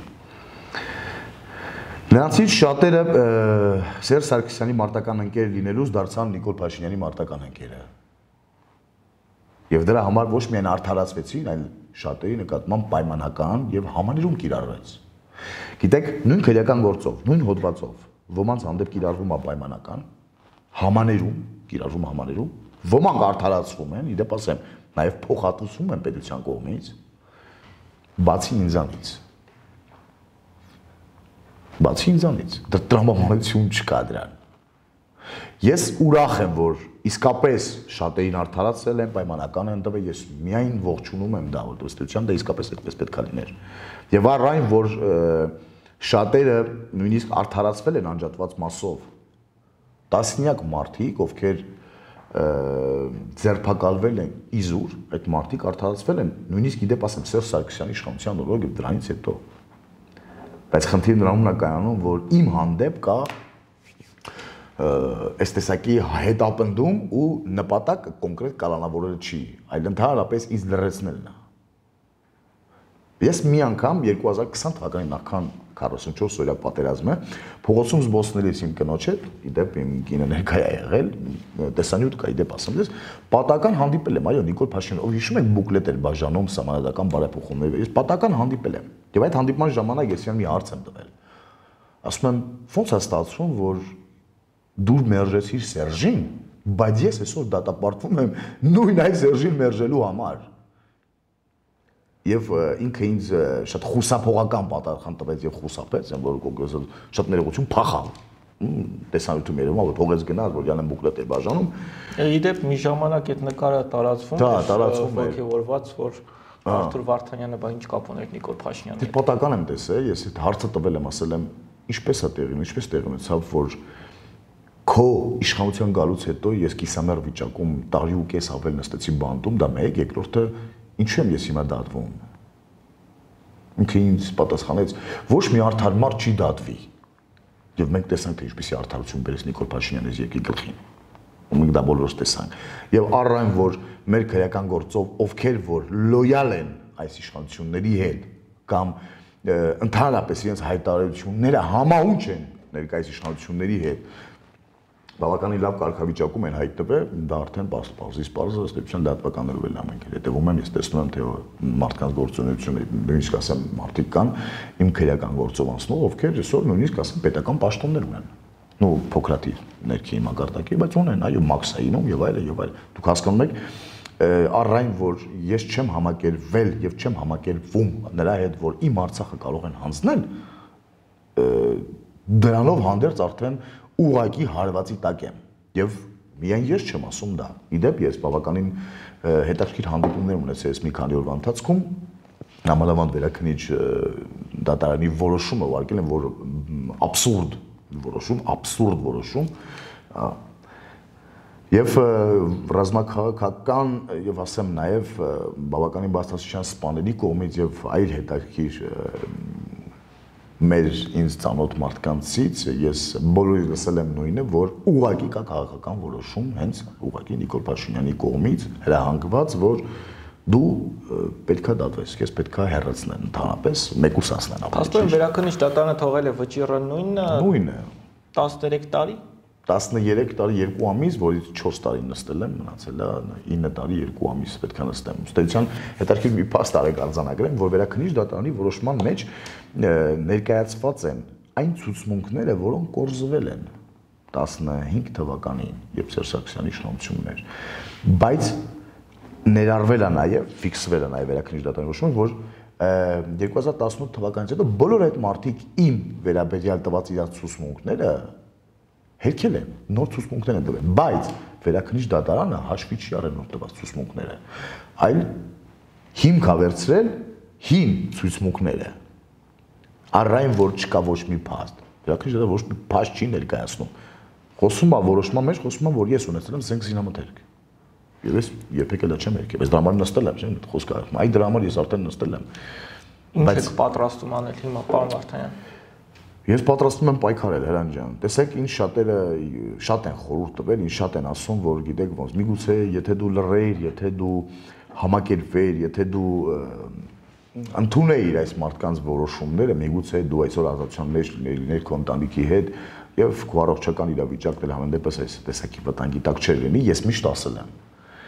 Նրանցից շատերը Սերժ Սարգսյանի մարտական ընկեր լինելուց դարձան Նիկոլ Փաշինյանի մարտական ընկերը։ Եվ դրա համար ոչ միայն արդարացվեցին, այլ շատերի նկատմամբ պայմանական եւ համաներում կիրառվեց։ Գիտեք, նույն քրեական գործով, նույն հոդվածով ոմանց հանդեպ կիրառվում է պայմանական, համաներում, կիրառվում համաներում, ոմանք արդարացվում են, իդեպ ասեմ, նաեւ փոխհատուցվում են պետության կողմից, բացի ինձանից։ Բացի ինձանից, դա տրամաբանություն չկա դրան։ Ես ուրախ եմ, որ իսկապես շատերին արդարացել են, պայմանական են տվել, ես միայն ողջունում եմ դա, որ ըստեյության դա իսկապես այդպես պետք է լիներ։ Եվ առ այն, որ շատերը նույնիսկ արդարացվել են անջատված մասով, տասնյակ մարդիկ, ովքեր ձերբակալվել են իզուր, այդ մարդիկ արդարացվել են, նույնիսկ իդեպ ասեմ Սերժ Սարգսյանի իշխանության օրոք եւ դրանից հետո։ Բայց խնդիրը նրանում է կայանում, որ իմ հանդեպ կա այս տեսակի հետապնդում ու նպատակ կոնկրետ կալանավորելը չի, այլ ընդհանրապես ինձ լրացնելն է։ Ես մի անգամ երկու հազար քսան թվականի նախքան քառասունչորս օրյա պատերազմը փողոցում զբոսնելիս իմ կնոջ հետ, իդեպ իմ կինը ներկայ է եղել, տեսանյութ կա, իդեպ ասեմ դες, պատական հանդիպել եմ, այո, Նիկոլ Փաշինյանը, ով հիշում եք բուկլետ էր բաժանում սահմանադրական բարեփոխումներ, ես պատական հանդիպել եմ։ Եվ այդ հանդիպման ժամանակ ես մի հարց եմ տվել։ Ասում եմ, ո՞նց է ստացվում, որ դու մերժեցիր Սերժին, բայց ես այսօր դատապարտվում եմ նույն այդ Սերժին մերժելու համար։ Եվ ինքը ինձ շատ խուսափողական պատասխան տվեց եւ խուսափեց, որ կոնգրեսը շատ ներողություն փախավ։ Տեսանյութում երևում է, որ փողեց գնաց, որ յանը բուկլետ էր բաժանում։ Իդեպ մի ժամանակ այդ նկարը տարածվում էր, տարածվում էր, ողջորված, որ Արթուր Վարդանյանը բա ինչ կապ ուներ Նիկոլ Փաշինյանի հետ։ Պատական եմ տեսել, ես այդ հարցը տվել եմ, ասել եմ, ինչպես է տեղին, ինչպես տեղի ունեցավ, որ քո իշխանության գալուց հետո ես կիսամեռ վիճակում տարի ու կես ավել նստեցի բանտում, դա մեկ, երկրորդը ինչու եմ ես հիմա դատվում։ Ինքը ինձ պատասխանեց, ոչ մի արդար մարդ չի դատվի։ Եվ մենք տեսանք, թե ինչպեսի արդարություն բերեց Նիկոլ Փաշինյանը երկրի գլխին։ Ու մենք դա բոլորս տեսանք։ Եվ առայն որ մեր քրեական գործով ովքեր որ լոյալ են այս իշխանությունների հետ կամ ընդհանրապես իրենց հայտարարությունները համահունչ են ներկայիս իշխանությունների հետ, բավականին լավ կարգավիճակում են հայտնվել, դա արդեն պարզից պարզ ըստեյության դատվականներով էլ ամենք հետևում եմ, ես տեսնում եմ, թե մարդկանց գործունեությունը, նույնիսկ ասեմ մարդիկ կան իմ քրեական գործով անցնող, ովքեր այսօր նույնիսկ ասեմ պետական պաշտոններ ունեն։ Նու փոքրատի ներքի մակարդակի, բայց ունեն, այո, մաքսայինում եւ այլն եւ այլն։ Դուք հասկանում եք, առայն որ ես չեմ համակերպվել եւ չեմ համակերպվում նրա հետ, որ իմ Արցախը կարող են հանձնել, դրանով հանդերձ արդեն ուղղակի հարվածի տակ եմ եւ միայն ես չեմ ասում դա։ Իդեպ ես բավականին հետաքրքիր հանդիպումներ ունեցել ես մի քանի օրվա ընթացքում, համալավանդ վերաքնիչ դատարանի որոշումը ուղարկել են, որ աբսուրդ որոշում, աբսուրդ որոշում եւ ռազմաքաղաքական եւ ասեմ նաեւ բավականին բարձրացիան սպաների կողմից եւ այլ հետաքրքիր մեր ինձ ծանոթ մարդկանցից ես բոլորի լսել եմ նույնը, որ ուղղակի կա քաղաքական որոշում հենց ուղղակի Նիկոլ Փաշինյանի կողմից հրահանգված, որ դու պետքա դատվես, քեզ պետքա հեռացնեն ընդհանրապես, մեկուսացնեն ավելի։ Աստորեն վերաքնիչ դատարանը թողել է վճիռը նույնը։ Նույնը։ տասներեք տարի։ տասներեք տարի երկու ամիս, որից չորս տարի նստել եմ, մնացել է ինը տարի երկու ամիս պետքա նստեմ։ Ըստեյության հետաքրքիր մի փաստ արեք արձանագրեմ, որ վերաքնիչ դատարանի որոշման մեջ ներկայացված են այն ցուցմունքները, որոնք կորզվել են տասնհինգ թվականին, երբ Սերժ Սարգսյանի իշխանությունն էր, բայց ներառվել է նաև, ֆիքսվել է նաև վերաքնիչ դատարանի որոշումը, որ երկու հազար տասնութ թվականից հետո բոլոր այդ մարդիկ իմ վերաբերյալ տված իրար ցուցմունքները հերքել են, նոր ցուցմունքներ են տվել, բայց վերաքնիչ դատարանը հաշվի չի առել նոր տված ցուցմունքները, այլ հիմք ա վերցրել հին ցուցմունքները, առայն որ չկա ոչ մի փաստ, վերաքնիչ դատարանը ոչ մի փաստ չի ներկայացնում, խոսում է որոշման մեջ, խոսում է, որ ես ունեցել եմ զենք զինամթերք, եւ ես երբեք էլ չեմ եկել, բայց դրա համար նստել եմ, չէ՞, խոսքը, այ դրա համար ես արդեն նստել եմ, ինչ եք պատրաստում անել հիմա, պարոն Վարդանյան։ Ես պատրաստում եմ պայքարել, Հրանտ ջան։ Տեսեք, ինչ շատերը շատ են խորհուրդ տվել, ինչ շատ են ասում, որ գիտեք ոնց, միգուցե եթե դու լռեիր, եթե դու համակերպվեիր, եթե դու ընդունեիր այս մարդկանց որոշումները, միգուցե դու այսօր ազատության մեջ լինեիր քո ընտանիքի հետ եւ քո առողջական իրավիճակն էլ համեն դեպս այս տեսակի վտանգի տակ չէր լինի, ես միշտ ասել եմ։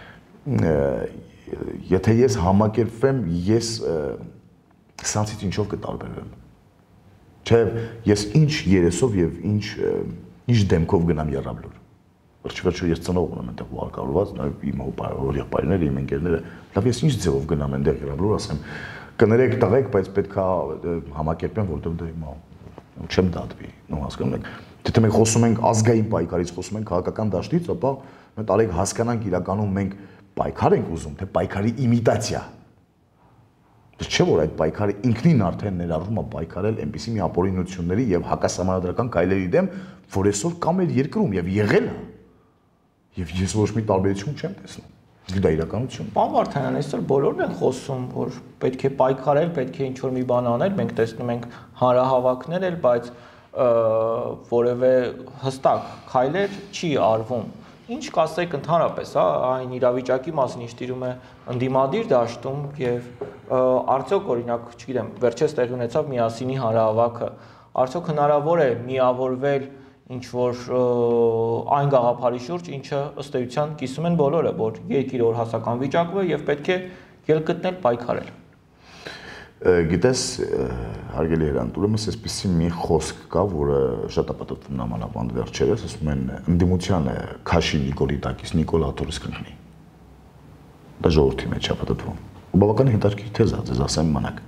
Եթե ես համակերպվեմ, ես սրանցից ինչով կտարբերվեմ։ Չէ, ես ինչ երեսով եւ ինչ ինչ դեմքով գնամ Եռաբլուր։ Վերջիվերջո ես ծնող ունեմ այնտեղ ուղարկավորված, նաեւ իմ հորեղբայրները, իմ ընկերները, լավ ես ինչ ձևով գնամ այնտեղ Եռաբլուր, ասեմ, կներեք տղեկ, բայց պետքա համակերպեմ, որտեղ դա հիմա չեմ դատվի, նո հասկանում եք։ Եթե մենք խոսում ենք ազգային պայքարից, խոսում ենք քաղաքական դաշտից, ապա մենք արեք հասկանանք իրականում մենք պայքար ենք ուզում, թե պայքարի իմիտացիա։ Չէ՞ որ այդ պայքարը ինքնին արդեն ներառում է պայքարել այնպիսի մի ապօրինությունների եւ հակասահմանադրական քայլերի դեմ, որ այսօր կա մեր երկրում եւ եղել է։ Եվ ես ոչ մի տարբերություն չեմ տեսնում։ Իսկ դա իրականություն։ Պարոն Վարդանյան, այսօր բոլորն են խոսում, որ պետք է պայքարել, պետք է ինչ-որ մի բան անել, մենք տեսնում ենք հանրահավաքներ էլ, բայց որևէ հստակ քայլեր չի արվում։ Ինչ կասեք ընդհանրապես, հա, այն իրավիճակի մասին, ինչ տիրում է ընդդիմադիր դաշտում եւ արդյոք օրինակ, չգիտեմ, վերջերս տեղի ունեցավ միասինի հանրահավաքը, արդյոք հնարավոր է միավորվել ինչ որ այն գաղափարի շուրջ, ինչը ըստ էության կիսում են բոլորը, որ երկիրը օրհասական վիճակում է եւ պետք է ելք գտնել պայքարել։ Գիտես, հարգելի Հրանտ, ուրեմն այսպեսի մի խոսք կա, որը շատ է պատտվում նամանավանդ վերջերս, ասում են ընդդիմությանը քաշի Նիկոլի տակից Նիկոլ Աթորից կնանի։ Դա ժողովրդի մեջ է պատտվում։ Ու բավական հետաքրքիր թեզ է, ձեզ ասեմ մանակ։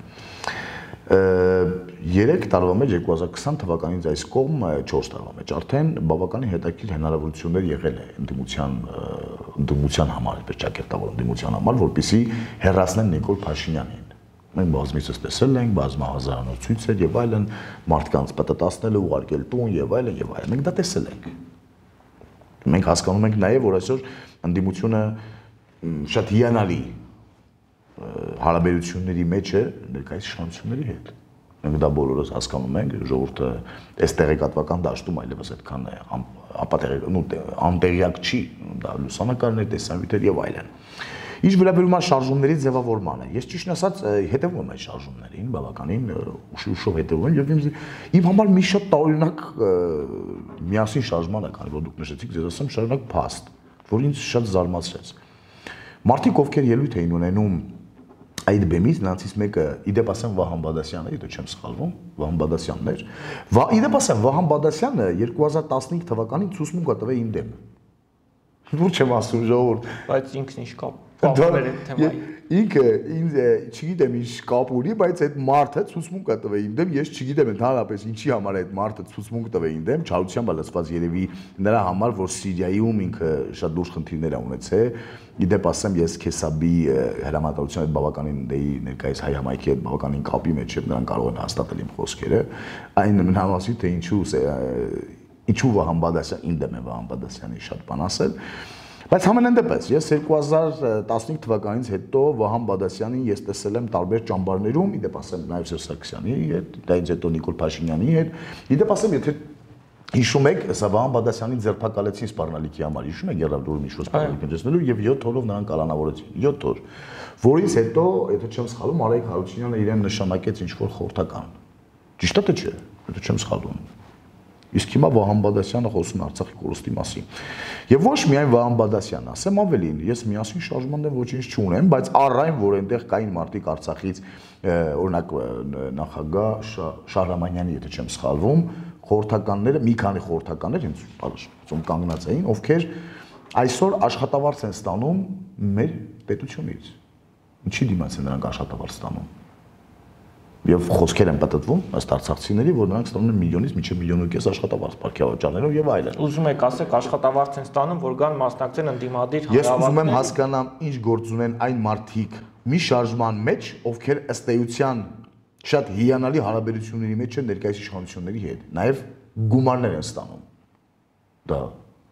երեք տարվա մեջ երկու հազար քսան թվականից այս կողմ չորս տարվա մեջ արդեն բավական հետաքրքիր հնարավորություններ եղել է ընդդիմության ընդդիմության համար, վեճակերտավոր ընդդիմության համար, որպեսզի հեռացնեն Նիկոլ Փաշինյանին։ Մենք բազմիցս տեսել ենք, բազմահազարանոց ցույցեր եւ այլն, մարդկանց պատտասնելը, ուղարկել տուն եւ այլն եւ այլն։ Մենք դա տեսել ենք։ Մենք հասկանում ենք նաեւ, որ այսօր ընդդիմությունը շատ հիանալի հարաբերությունների մեջ է ներկայիս իշխանությունների հետ։ Մենք դա բոլորս հասկանում ենք, ժողովուրդը այս տեղեկատվական դաշտում այլևս այդքան անտեղյակ չի, դա լուսանկարներ, տեսանյութեր եւ այլն։ Ինչ վերաբերում է շարժումների ձևավորմանը, ես ճիշտ ասած հետևում եմ այդ շարժումներին, բավականին ուշ-ուշով հետևում եմ եւ իմ համար մի շատ տարօրինակ միասին շարժման է, քանի որ դուք նշեցիք, ձեզ ասեմ շարունակ փաստ, որ ինձ շատ զարմացրեց։ Մարդիկ, ովքեր ելույթ էին ունենում այդ բեմից, նրանցից մեկը իդեպ ասեմ Վահան Բադասյանը, եթե չեմ սխալվում, Վահան Բադասյանն էր։ Իդեպ ասեմ Վահան Բադասյանը երկու հազար տասնհինգ թվականին ցուցմունք տվեց իմ դեմ։ Դուր չեմ ասում ժողովուրդ, բայց ինքն ինչ կապ կապեր այդ թեմայի։ Ինքը ինձ չգիտեմ ինչ կապ ունի, բայց այդ մարդը ցուցմունք տվեց իմ դեմ, ես չգիտեմ ընդհանրապես ինչի համար այդ մարդը ցուցմունք տվեց իմ դեմ, չարությամբ լսված երևի նրա համար, որ Սիրիայում ինքը շատ դուրս խնդիրներ ա ունեցել։ Իդեպ ասեմ, ես Քեսաբի հրամանատարության հետ բավականին դեի ներկայիս հայ համայնքի հետ բավականին կապի մեջ եմ, նրանք կարող են հաստատել իմ խոսքերը։ Այն նմանասի թե ինչու ինչու Վահան Բադասյան իմ դեմ է Վահան Բադասյանի շատ բան ասել։ Բայց համենայն դեպս, ես երկու հազար տասնհինգ թվականից հետո Վահան Բադասյանին ես տեսել եմ տարբեր ճամբարներում, իդեպ ասեմ նաև Սերժ Սարգսյանի հետ, դայից հետո Նիկոլ Փաշինյանի հետ, իդեպ ասեմ, եթե հիշում եք, սա Վահան Բադասյանին ձերբակալեցին սպառնալիքի համար, հիշում եք Եղևնուրում ինչ-որ սպառնալիք ընջեցնելու եւ յոթ օրով նրան կալանավորեցին, յոթ օր, որից հետո, եթե չեմ սխալվում, Արայիկ Հարությունյանը իրեն նշանակեց ինչ-որ խորհրդական։ Ճիշտ է թե չէ, եթե չեմ սխալվում։ Իսկ հիմա Վահան Բադասյանը խոսում է Արցախի կորուստի մասին։ Եվ ոչ միայն Վահան Բադասյանն, ասեմ ավելին, ես միասին շարժման դեմ ոչինչ չունեմ, բայց առ այն, որ այնտեղ կային մարդիկ Արցախից, օրինակ նախագահ Շահրամանյանի, եթե չեմ սխալվում, խորհրդականները, մի քանի խորհրդականներ հենց ում կանգնած էին, ովքեր այսօր աշխատավարձ են ստանում մեր պետությունից։ Ինչի դիմաց են նրանք աշխատավարձ ստանում։ Եվ խոսքեր են պատտվում ըստ արցախցիների, որ նրանք ստանում են միլիոնից մինչև միլիոն ու կես աշխատավարձ պարգևաճարներով եւ այլն։ Ուզում եք ասեք աշխատավարձ են ստանում, որ գան մասնակցեն ընդդիմադիր հանրավաճառներին։ Ես ուզում եմ հասկանամ, ինչ գործ ունեն այն մարդիկ մի շարժման մեջ, ովքեր ըստ էության շատ հիանալի հարաբերությունների մեջ են ներկայիս իշխանությունների հետ, նաեւ գումարներ են ստանում։ Դա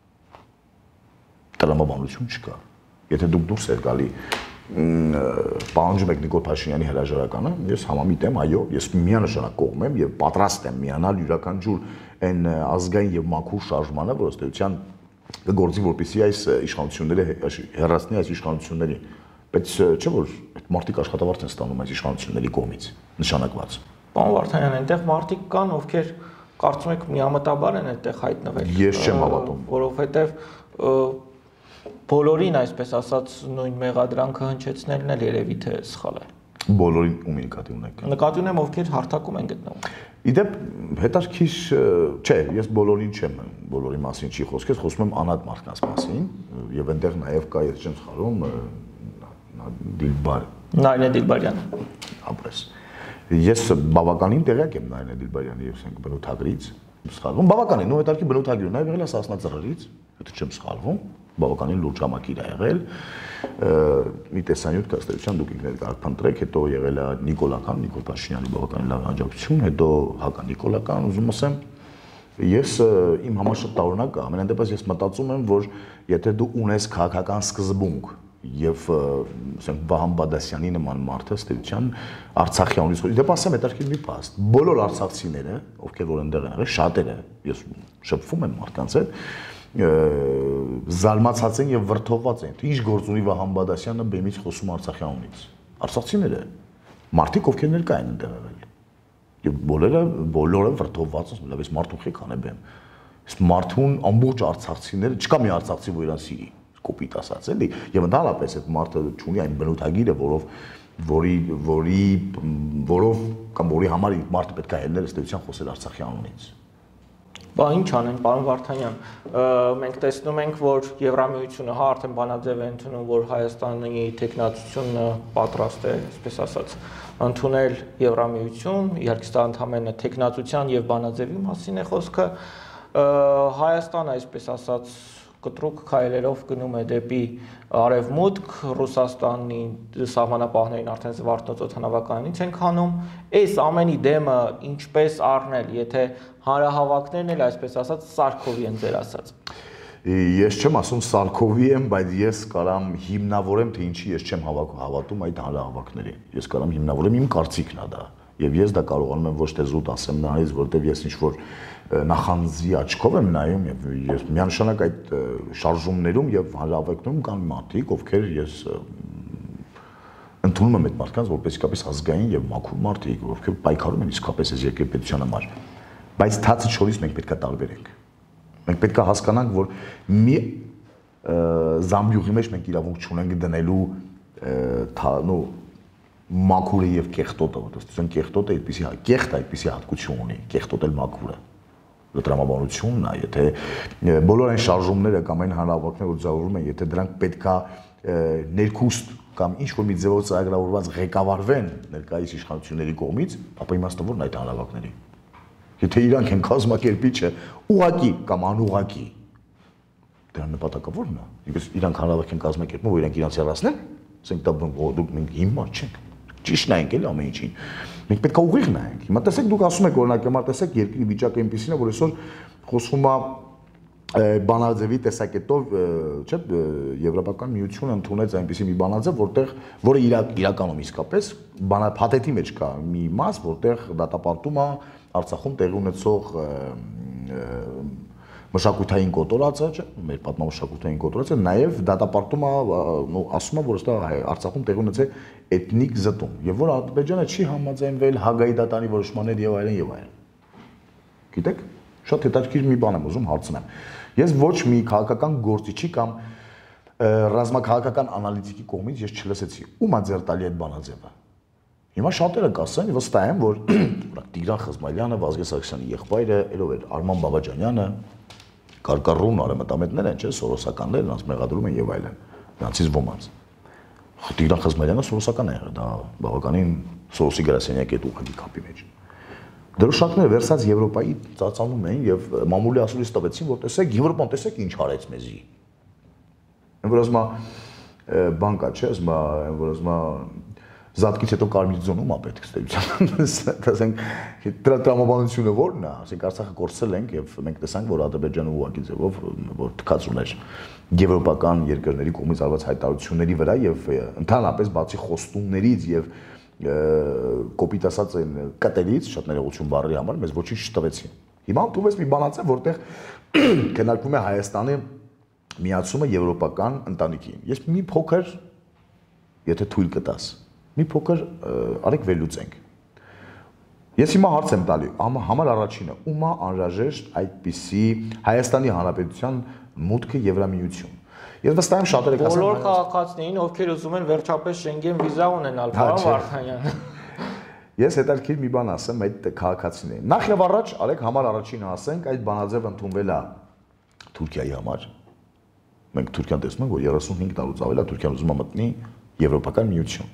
տրամաբանություն չկա։ Եթե դուք դուրս եք գալի պահանջում եք Նիկոլ Փաշինյանի հրաժարականը, ես համամիտ եմ, այո, ես միանշանակ կողմ եմ եւ պատրաստ եմ միանալ յուրաքանչյուր այն ազգային եւ մաքուր շարժմանը, որ ըստ էության կգործի, որպեսզի այս իշխանությունները հեռացնի այս իշխանությունների, բայց չէ՞ որ այդ մարդիկ աշխատավարձ են ստանում այս իշխանությունների կողմից նշանակված։ Պարոն Վարդանյան, այնտեղ մարդիկ կան, ովքեր կարծում եք միամտաբար են այդտեղ հայտնվել։ Ես չեմ հավատում, որովհետեւ բոլորին, այսպես ասած, նույն մեղադրանքը հնչեցնելն էլ երևի թե սխալ է։ Բոլորին ում նկատի ունեք։ Նկատի ունեմ, ովքեր հարթակում են գտնվում։ Իդեպ հետաքրքիր չէ, ես բոլորին չեմ, բոլորի մասին չի խոսք, ես խոսում եմ անհատ մարդկանց մասին, եւ այնտեղ նաեւ կա, եթե չեմ սխալվում, Դիլբար Նայնե Դիլբարյանը։ Ապրես։ Ես բավականին տեղյակ եմ Նայնե Դիլբարյանի եւ ասենք բնութագրից, սխալվում, բավականին, ու հետաքրքիր բնութագրում նաեւ եղել է Սասնաձորից, եթե չեմ սխալվում, բավականին լուրջ համակիր է եղել, մի տեսանյութ կաստերության դուք ինքներդ կարող փնտրեք, հետո եղել է Նիկոլական, Նիկոլ Փաշինյանի բավականին լավ աջակցություն, հետո Հակա Նիկոլական, ուզում ասեմ, ես իմ համար շատ տարօրինակ է, ամենայն դեպս ես մտածում եմ, որ եթե դու ունես քաղաքական սկզբունք եւ ասենք Վահան Բադասյանի նման մարդը ստեյության Արցախի անունից, դեպ ասեմ հետաքրքիր մի փաստ, բոլոր արցախցիները, ովքեր որ այնտեղ են եղել, շատերը, ես շփվում եմ մարդկանց հետ, զարմացած են եւ վրդովված են, թե ինչ գործ ունի Վահան Բադասյանը բեմից խոսում Արցախի անունից։ Արցախցիները, մարդիկ ովքեր ներկա են այնտեղ եղել։ Եվ բոլորը բոլորը վրդովված են, լավ, այս մարդու խեք անե բեմ։ Այս մարդուն ամբողջ արցախցիները, չկա մի արցախցի, որ իրան սիրի, կոպիտ ասած էլի, եւ ընդհանրապես այդ մարդը ունի այն բնութագիրը, որով որի որի որով կամ որի համար մարդը պետք է ելներ ըստ էության խոսել Արցախի անունից։ Բա ինչ անեն, պարոն Վարդանյան, մենք տեսնում ենք, որ Եվրամիությունը հա արդեն բանաձև է ընդունում, որ Հայաստանի տեխնացությունը պատրաստ է, այսպես ասած, ընդունել Եվրամիություն, իհարկե դա ընդհանրապես տեխնացության եւ բանաձևի մասին է խոսքը, Հայաստանը, այսպես ասած, կտրուկ քայլերով գնում է դեպի արևմուտք, Ռուսաստանի սահմանապահներին արդեն Զվարթնոց օդանավականից են քանում, այս ամենի դեմը ինչպես առնել, եթե հանրահավաքներն էլ այսպես ասած Սարքովի են ձեր ասած։ Ես չեմ ասում Սարքովի եմ, բայց ես կարամ հիմնավորեմ, թե ինչի ես չեմ հավատում այդ հանրահավաքներին։ Ես կարամ հիմնավորեմ իմ կարծիքն է դա։ Եվ ես դա կարողանում եմ ոչ թե զուտ ասեմ նայից, որտեվ ես ինչ-որ նախանձի աչքով եմ նայում եւ ես միանշանակ այդ շարժումներում եւ հանրահավաքներում կան մարդիկ, ովքեր ես ընդունում եմ այդ մարդկանց որպես իսկապես ազգային եւ մաքուր մարդիկ, ովքեր պայքարում են իսկապես այս երկրի պետության համար։ Բայց թացը չորից մենք պետք է տարբերենք։ Մենք պետք է հասկանանք, որ մի զամբյուղի մեջ մենք իրավունք չունենք դնելու նո մաքուրը եւ կեղտոտը, որտեղ կեղտոտը այդպեսի կեղտը այդպեսի հատկություն ունի, կեղտոտել մաքուրը։ Տրամաբանությունն է, եթե բոլոր այն շարժումները կամ այն հանրահավաքները որ ձևավորվում են, եթե դրանք պետքա ներքուստ կամ ինչ-որ մի ձևով ծրագրավորված ղեկավարվեն ներկայիս իշխանությունների կողմից, ապա իմաստը որն է այդ հանրահավաքների։ Եթե իրանք են կազմակերպիչը ուղղակի կամ անուղղակի, դրա նպատակը որն է։ Իգս իրանք հանրահավաք են կազմակերպում, որ իրանք իրանց հեռացնեն, ասենք դա դուք մենք հիմար չենք։ Ճիշտ նայենք էլ ամեն ինչին։ Մենք պետք է ուղիղ նայենք։ Հիմա տեսեք դուք ասում եք օրինակ հիմա տեսեք երկրի վիճակը այնպեսին է, որ այսօր խոսվում է բանաձևի տեսակետով, չէ՞, Եվրոպական միությունը ընդունեց այնպեսի մի բանաձև, որտեղ որը իրականում իսկապես բանափաթեթի մեջ կա մի մաս, որտեղ դատապարտում է Արցախում տեղի ունեցող մշակութային կոտորածը, չէ՞, մեր պատմամշակութային կոտորածը, նաև դատապարտում է, նո ասում է, որ այստեղ Արցախում տեղի ունեցել էթնիկ զտում, եւ որ Ադրբեջանը չի համաձայնվել Հագայի դատարանի որոշմաններ եւ այլն եւ այլն։ Գիտեք, շատ հետաքրքիր մի բան եմ ուզում հարցնեմ։ Ես ոչ մի քաղաքական գործիչի կամ ռազմաքաղաքական անալիտիկի կողմից ես չլսեցի ում է ձեռ տալի այդ բանաձևը։ Հիմա շատերը կասեն, վստահ եմ, որ Տիգրան Խզմալյանը, Վազգեն Սարգսյանի եղբայրը, ելով էր Արման Բաբաջանյանը, Կարկառուն արեմտամետներ են, չէ, սորոսականներ, նրանց մեղադրում են եւ այլն։ Նրանցից ոմանց։ Տիգրան Խզմալյանը սորոսական է եղել, դա բավականին Սորոսի գրասենյակի հետ ուղղակի կապի մեջ։ Դրոշակները վերսած Եվրոպայի ծածանում էին եւ մամուլի ասուլիս տվեցին, որ տեսեք Եվրոպան, տեսեք ինչ արեց մեզի։ Այն որ ասма բան կա, չէ, ասма, որ ասма Զատկից հետո կարմիր ձոնում է պետք ստեյության, ասենք տրամաբանությունը որն է, ասենք Արցախը կորցրել ենք եւ մենք տեսանք, որ Ադրբեջանը ուղղակի ձևով որ թքած ուներ եվրոպական երկրների կողմից արված հայտարարությունների վրա եւ ընդհանրապես բացի խոստումներից եւ կոպիտ ասած այն կտելից շատ ներողություն բառի համար մեզ ոչինչ չտվեցին։ Հիմա դուվես մի բանացը, որտեղ քննարկվում է Հայաստանի միացումը եվրոպական ընտանիքին։ Ես մի փոքր եթե թույլ կտաս մի փոքր արեք վերլուծենք։ Ես հիմա հարց եմ տալի, համար առաջինը, ում է անհրաժեշտ այդպիսի Հայաստանի Հանրապետության մուտքը Եվրամիություն։ Ես վստահ եմ շատերը կասեն բոլոր քաղաքացիներին, ովքեր ուզում են վերջապես Շենգեն վիզա ունենալ, պարոն Վարդանյան։ Ես հետաքրքիր մի բան ասեմ այդ քաղաքացիներին։ Նախ եւ առաջ արեք համար առաջինը ասենք, այդ բանաձևը ընդունվել է Թուրքիայի համար։ Մենք Թուրքիան տեսնում ենք, որ երեսունհինգ տարուց ավել է Թուրքիան ուզում է մտնի Եվրոպական միություն։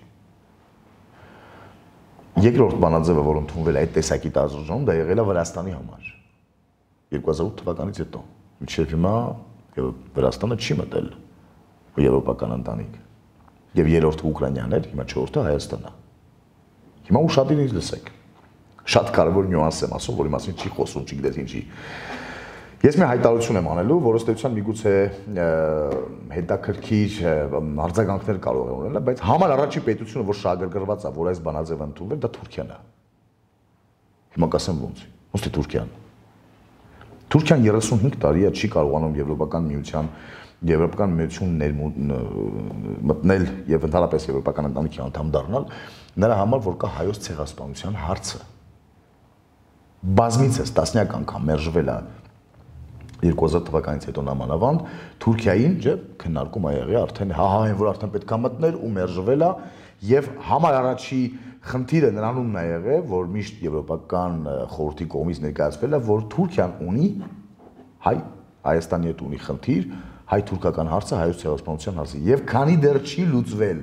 Երկրորդ բանաձևը, որ ընդունվել է այդ տեսակի տարածաշրջանում, դա եղել է Վրաստանի համար երկու հազար ութ թվականից հետո։ Մինչև հիմա Վրաստանը չի մտել եվրոպական ընտանիք։ Եվ երրորդը Ուկրաինան էր, հիմա չորրորդը Հայաստանն է։ Հիմա ուշադիր ինձ լսեք։ Շատ կարևոր նյուանս եմ ասում, որի մասին չի խոսում, չգիտես ինչի։ Ես մի հայտարարություն եմ անելու, որ ըստ էության միգուցե հետաքրքիր արձագանքներ կարող է ունենալ, բայց համար առաջի պետությունը, որ շահագրգռված է, որ այս բանաձևը ընդունվել, դա Թուրքիան է։ Հիմա կասեմ ոնց։ Ոնց է Թուրքիան։ Թուրքիան երեսունհինգ տարի է չի կարողանում Եվրոպական միության, Եվրոպական միություն մտնել եւ ընդհանրապես Եվրոպական ընտանիքի անդամ դառնալ, նրա համար որ կա հայոց ցեղասպանության հարցը։ Բազմիցս տասնյակ անգամ մերժվել է երկու հազար թվականից հետո նամանավանդ Թուրքիային, չէ, քննարկում ա եղել արդեն հա հա այն որ արդեն պետք է մտներ ու մերժվել է Եվ համար առաջի խնդիրը նրանումն է եղել, որ միշտ եվրոպական խորհրդի կողմից ներկայացվել է, որ Թուրքիան ունի հայ Հայաստանի հետ ունի խնդիր, հայ-թուրքական հարցը, հայոց ցեղասպանության հարցը, եւ քանի դեռ չի լուծվել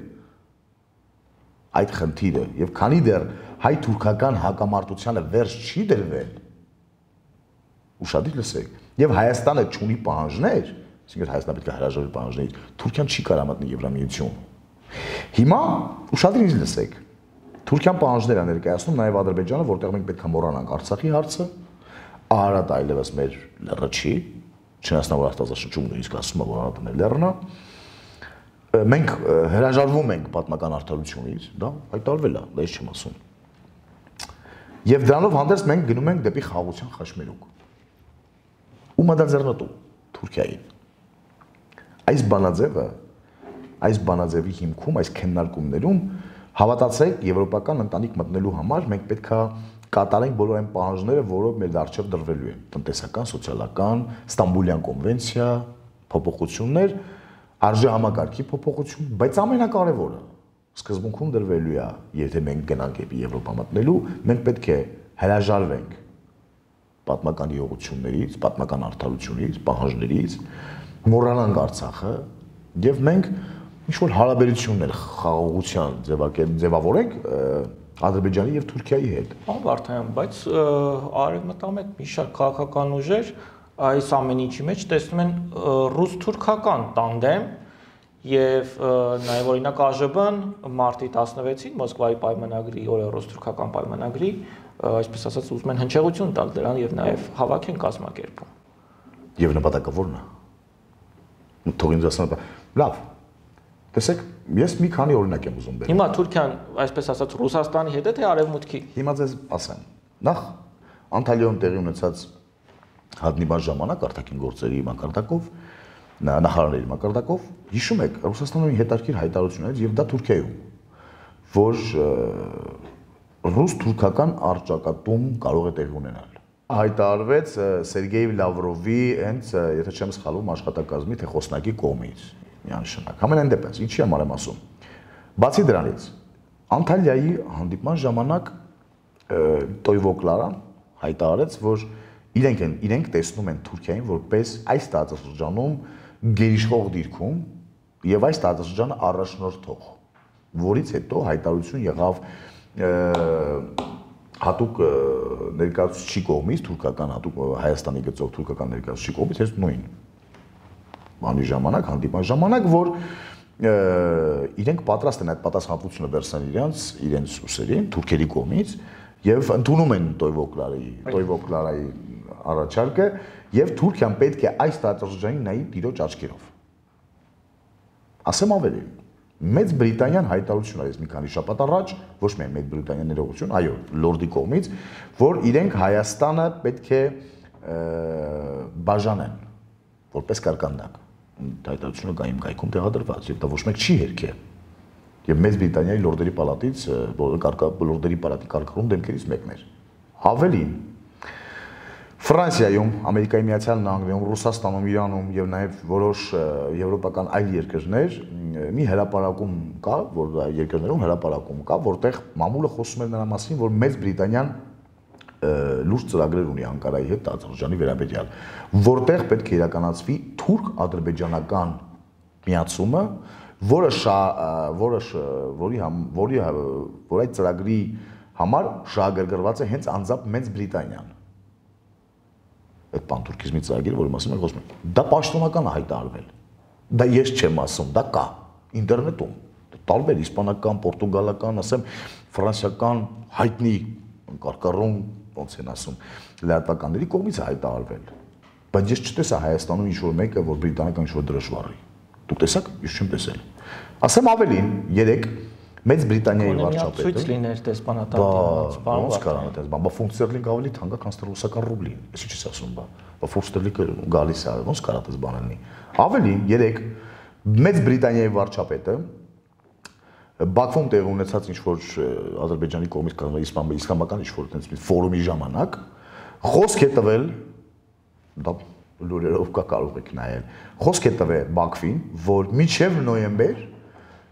այդ խնդիրը, եւ քանի դեռ հայ-թուրքական հակամարտությանը վերջ չի դրվել, ուշադիր լսեք, եւ Հայաստանը չունի պահանջներ, այսինքն Հայաստանը պետք է հրաժարվի պահանջներից, Թուրքիան չի կարող մտնել Եվրամիություն։ Հիմա ուշադիր ինձ լսեք, Թուրքիան պահանջներ է ներկայացնում նաեւ Ադրբեջանը, որտեղ մենք պետք է մոռանանք Արցախի հարցը, Արարատը այլևս մեր լեռը չի, չնայած որ Արտազաշնչում նույնիսկ ասում է, որ Արարատը մեր լեռն է, մենք հրաժարվում ենք պատմական արդարությունից, դա հայտարարվել է, դա ես չեմ ասում։ Եվ դրանով հանդերձ մենք գնում ենք դեպի խաղաղության խաչմերուկ։ Ում է դա ձեռնտու Թուրքիային։ Այս բանաձևը, այս բանաձևի հիմքում, այս քննարկումներում հավատացեք, եվրոպական ընտանիք մտնելու համար մենք պետք է կատարենք բոլոր այն պահանջները, որով մեր դարձավ դրվելու են, տնտեսական, սոցիալական, Ստամբուլյան կոնվենցիա, փոփոխություններ, արժեհամակարգի փոփոխություն, բայց ամենակարևորը սկզբունքում դրվելու է, եթե մենք գնանք դեպի Եվրոպա մտնելու, մենք պետք է հրաժարվենք պատմական իրողություններից, պատմական արդարությունից, պահանջներից, մոռանանք Արցախը եւ մենք ինչ-որ հարաբերություններ խաղաղության ձևավորենք Ադրբեջանի եւ Թուրքիայի հետ։ Պարոն Վարդանյան, բայց արևմտամետ մի շարք քաղաքական ուժեր այս ամեն ինչի մեջ տեսնում են ռուս-թուրքական տանդեմ եւ նաեւ օրինակ ԱԺԲ-ն մարտի տասնվեցին Մոսկվայի պայմանագրի, օրը ռուս-թուրքական պայմանագրի, այսպես ասած ուզում են հնչեղություն տալ դրան եւ նաեւ հավաքեն կազմակերպում։ Եվ նպատակը ո՞րն է։ Թող ինձ ասեն, լավ։ Տեսեք, ես մի քանի օրինակ եմ ուզում բերել։ Հիմա Թուրքիան, այսպես ասած, Ռուսաստանի հետ է թե Արևմուտքի։ Հիմա ձեզ ասեմ։ Նախ Անտալիայում տեղի ունեցած հանդիպման ժամանակ արտաքին գործերի մակարդակով, նախարարների մակարդակով, հիշում եք, Ռուսաստանում հետաքրքիր հայտարարություններից եւ դա Թուրքիայում, որ ռուս-թուրքական առճակատում կարող է տեղի ունենալ։ Հայտարարվեց Սերգեյ Լավրովի հենց, եթե չեմ սխալվում, աշխատակազմի թե խոսնակի կողմից։ Միանշանակ։ Համենայն դեպս, ինչի համար եմ ասում։ Բացի դրանից, Անտալիայի հանդիպման ժամանակ Տոյվոկլարան հայտարարեց, որ իրենք են, իրենք տեսնում են Թուրքիային որպես այս տարածաշրջանում գերիշխող դիրքում եւ այս տարածաշրջանը առաջնորդող, որից հետո հայտարարություն եղավ հատուկ ներկայացուցիչի կողմից, թուրքական հատուկ Հայաստանի գծով թուրքական ներկայացուցիչի կողմից հենց նույն բանի ժամանակ, հանդիպման ժամանակ, որ իրենք պատրաստ են այդ պատասխանատվությունը վերցնել իրենց, իրենց ուսերին, թուրքերի կողմից եւ ընդունում են Տոյվոկլարի, Տոյվոկլարայի առաջարկը եւ Թուրքիան պետք է այս տարածաշրջանին նայի տիրոջ աչքերով։ Ասեմ ավելի, Մեծ Բրիտանիան հայտարարություն արեց մի քանի շաբաթ առաջ, ոչ միայն Մեծ Բրիտանիան ներողություն, այո, լորդի կողմից, որ իրենք Հայաստանը պետք է բաժանեն որպես կարկանդակ։ Հայտարարությունը կա իմ կայքում տեղադրված, եւ դա ոչ մեկ չի հերքել։ Եվ Մեծ Բրիտանիայի լորդերի պալատից, լորդերի պալատի կարգառում դեմքերից մեկն էր։ Ավելին, Ֆրանսիայում, Ամերիկայի Միացյալ Նահանգներում, Ռուսաստանում, Իրանում եւ նաեւ որոշ եվրոպական այլ երկրներ մի հրապարակում կա, որ երկրներում հրապարակում կա, որտեղ մամուլը խոսում է նրա մասին, որ Մեծ Բրիտանիան լուրջ ծրագրեր ունի Անկարայի հետ տարածաշրջանի վերաբերյալ, որտեղ պետք է իրականացվի թուրք-ադրբեջանական միացումը, որը որը որի որի որ այդ ծրագրի համար շահագրգռված է հենց անձամբ Մեծ Բրիտանիան։ Այդ պանթուրքիզմի ծրագիրը, որի մասին մենք խոսում ենք, դա պաշտոնական է հայտարարվել։ Դա ես չեմ ասում, դա կա ինտերնետում։ Տարբեր իսպանական, պորտուգալական, ասեմ, ֆրանսիական հայտնի կարկառում, ոնց են ասում, լրատվականների կողմից է հայտարարվել։ Բայց ես չտեսա Հայաստանում ինչ-որ մեկը, որ բրիտանական ինչ-որ դրոշվառի։ Դուք տեսաք, ես չեմ տեսել։ Ասեմ ավելին, երեք Մեծ Բրիտանիայի վարչապետը ցույց լիներ դեսպանատան, բան ոնց կարան այդպես բան, բա ֆունտ ստերլինգ ավելի թանկ է, քան ռուսական ռուբլին։ Ես ինչ ես ասում, բա բա ֆունտ ստերլինգը գալիս է, ոնց կարա այդպես բան լինի։ Ավելին, երեք Մեծ Բրիտանիայի վարչապետը Բաքվում տեղի ունեցած ինչ-որ Ադրբեջանի կողմից կարող է իսլամական ինչ-որ այդպես մի ֆորումի ժամանակ խոսք է տվել, դա լուրերով կա կարող եք նայել, խոսք է տվել Բաքվին, որ մինչև նոյեմբեր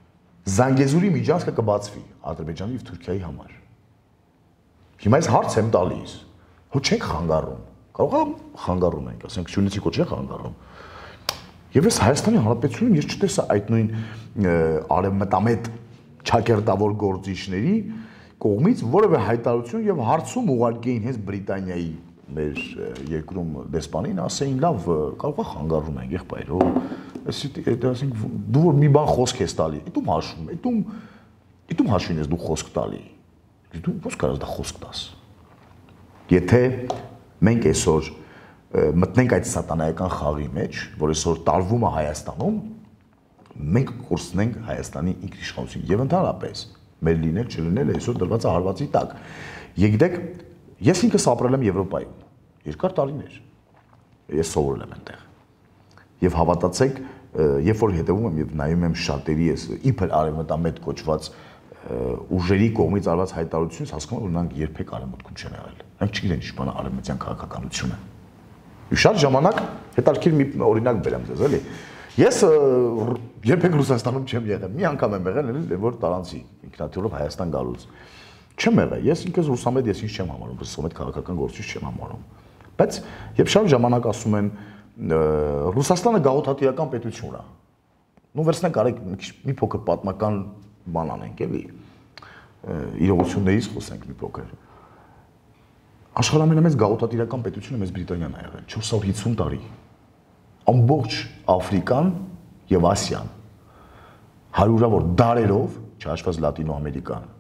Զանգեզուրի միջանցքը կբացվի Ադրբեջանի եւ Թուրքիայի համար։ Հիմա ես հարց եմ տալիս, հո չենք խանգարում։ Կարող է խանգարում ենք, ասենք Սյունիցի կոչ չեն խանգարում։ Եվ ես Հայաստանի Հանրապետությունում ես չտեսա այդ նույն արևմտամետ ճակերտավոր գործիչների կողմից որևէ հայտարարություն եւ հարցում ուղարկեին հենց Բրիտանիայի մեր երկրում դեսպանին, ասեին լավ, կարող է խանգարում են եղբայր, հո ասենք դու որ մի բան խոսք ես տալի, դու հաշվում, դու դու հաշվին ես դու խոսք տալի։ Դու ո՞նց կարաս դա խոսք տաս։ Եթե մենք այսօր մտնենք այդ սատանայական խաղի մեջ, որ այսօր տարվում է Հայաստանում, մենք կորցնենք Հայաստանի ինքնիշխանություն եւ ընդհանրապես մեր լինել չլինել այսօր դրված է հարվածի տակ։ Եկեք, ես ինքս ապրել եմ Եվրոպայում երկար տարիներ։ Ես սովորել եմ այնտեղ։ Եվ հավատացեք, երբ որ հետևում եմ եւ նայում եմ շատերի ես իբր արևմտամետ կոչված ուժերի կողմից արված հայտարարությունից հասկանում եմ, որ նրանք երբեք արևմուտքում չեն եղել։ Նրանք չգիտեն ինչ բան է արևմտյան քաղաքականությունը։ Շատ ժամանակ հետաքրքիր մի օրինակ բերեմ ձեզ, էլի։ Ես երբեք Ռուսաստանում չեմ եղել։ Մի անգամ եմ եղել, էլի, որ տարանցի ինքնաթիռով Հայաստան գալուց։ Չեմ եղել։ Ես ինքս ռուսամետ ես ինչ չեմ համարում, ռուսամետ քաղաքական գործիչ չեմ համարում։ Բայց երբ շատ ժամանակ ասում են Ռուսաստանը գաղութատիրական պետություն է։ Ну վերցնենք արեք մի փոքր պատմական բան անենք, էլի։ Իրողություններից խոսենք մի փոքր։ Աշխարհի ամենամեծ գաղութատիրական պետությունը մեծ Բրիտանիան է եղել չորս հարյուր հիսուն տարի։ Ամբողջ Աֆրիկան եւ Ասիան հարյուրավոր դարերով, չհաշված Լատինո Ամերիկան,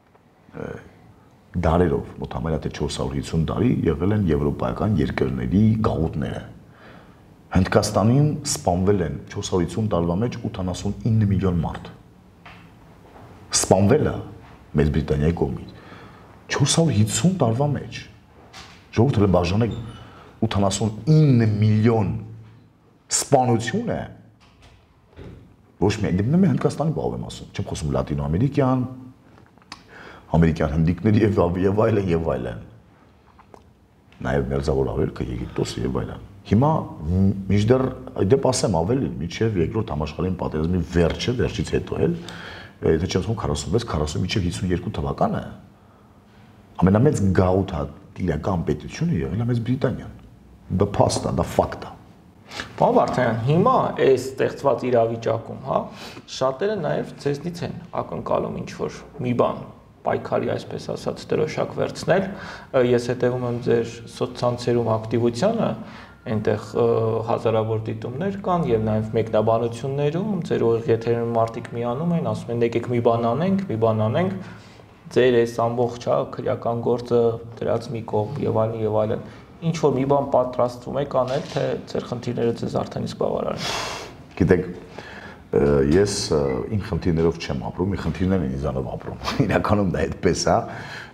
դարերով, մոտ համարյա թե չորս հարյուր հիսուն տարի եղել են եվրոպայական երկրների գաղութները։ Հնդկաստանին սպանվել են չորս հարյուր հիսուն տարվա մեջ ութանասունինը միլիոն մարդ։ Սպանվել է մեծ Բրիտանիայի կողմից չորս հարյուր հիսուն տարվա մեջ։ Ժողովուրդը բաժանեք ութանասունինը միլիոն սպանություն է ոչ միայն դեպի Հնդկաստանի բաղ եմ ասում, չեմ խոսում Լատինո Ամերիկյան, ամերիկյան հնդիկների եւ եւ այլն եւ այլն։ Նաեւ Մերձավոր Արևելքը, Եգիպտոսը եւ այլն։ Հիմա միջդեռ դեպ ասեմ ավելի, միջև երկրորդ համաշխարհային պատերազմի վերջը, վերջից հետո էլ, եթե չեմ ասում քառասունվեց քառասուն միջև հիսունյերկու թվականը ամենամեծ գաղութատիրական պետությունը եղել է մեծ Բրիտանիան։ Դա փաստ է, դա ֆակտ է։ Պարոն Վարդանյան, հիմա այս ստեղծված իրավիճակում, հա, շատերը նաև ցեզնից են ակնկալում ինչ որ մի բան պայքարի, այսպես ասած, դրոշակ վերցնել։ Ես հետևում եմ ձեր սոցցանցերում ակտիվությանը, այնտեղ հազարավոր դիտումներ կան եւ նաեւ մեկնաբանություններում ձեր ուղիղ եթերներում մարդիկ միանում են, ասում են եկեք մի բան անենք, մի բան անենք, ձեր այս ամբողջ հա քրեական գործը դրած մի կողմ եւ այլն եւ այլն։ Ինչ որ մի բան պատրաստվում եք անել, թե ձեր խնդիրները ձեզ արդեն իսկ բավարար են։ Գիտեք, ես իմ խնդիրներով չեմ ապրում, իմ խնդիրներն են ինձանով ապրում։ Իրականում դա այդպես է,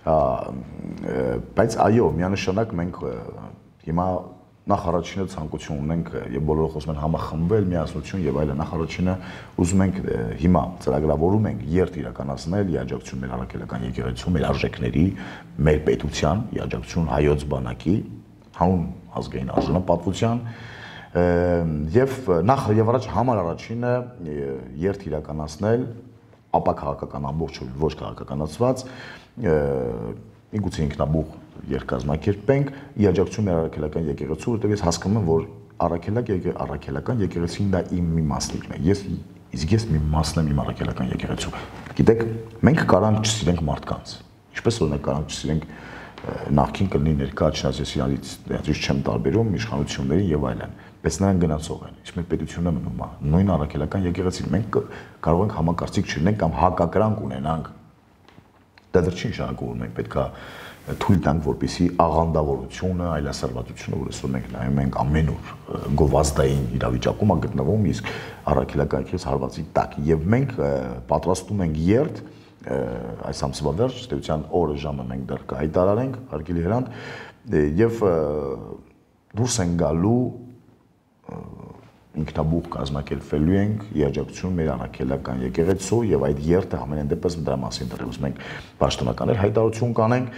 բայց այո, միանշանակ մենք հիմա նախ առաջինը ցանկություն ունենք եւ բոլորը խոսում են համախմբվել, միասնություն եւ այլն, նախ առաջինը ուզում ենք հիմա ծրագրավորում ենք երթ իրականացնել իաջակցություն մեր առաքելական եկեղեցու, մեր արժեքների, մեր պետության, իաջակցություն հայոց բանակի, հանուն ազգային արժանապատվության եւ նախ եւ առաջ համար առաջինը երթ իրականացնել ապա քաղաքական ամբողջ ոչ քաղաքականացված միգուցե ինքնաբուխ երկազմակերպենք իաջակցություն մեր առաքելական եկեղեցու, որտեղ ես հասկանում եմ, որ առաքելակ առաքելական եկեղեցին դա իմ մի մասնիկն է։ Ես իսկ ես մի մասն եմ իմ առաքելական եկեղեցու։ Գիտեք, մենք կարանք չսիրենք մարդկանց։ Ինչպես օրինակ կարանք չսիրենք նախքին կլինի ներկա չնայած ես իրանից չեմ տարբերում իշխանություններին եւ այլն, բայց նրանք գնացող են։ Իսկ մեր պետությունը մնում է նույն առաքելական եկեղեցին։ Մենք կարող ենք համակարծիք չլինենք կամ հակակրանք ունենանք։ Դա դեռ չի նշանակում, մենք պետքա թույլ տանք, որպեսզի աղանդավորությունը, այլասերվածությունը, որ այսօր մենք նայում ենք ամենուր գովազդային իրավիճակում է գտնվում, իսկ առաքելական եկեղեցի հարվածի տակ եւ մենք պատրաստում ենք երթ այս ամսվա վերջ ստեղծության օրը ժամը մենք դեռ կհայտարարենք, հարգելի Հրանտ, եւ դուրս են գալու ինքնաբուխ կազմակերպվելու ենք իաջակցություն մեր առաքելական եկեղեցու եւ այդ երթը ամենայն դեպս դրա մասին դեռ ուզում ենք պաշտոնական հայտարարություն կանենք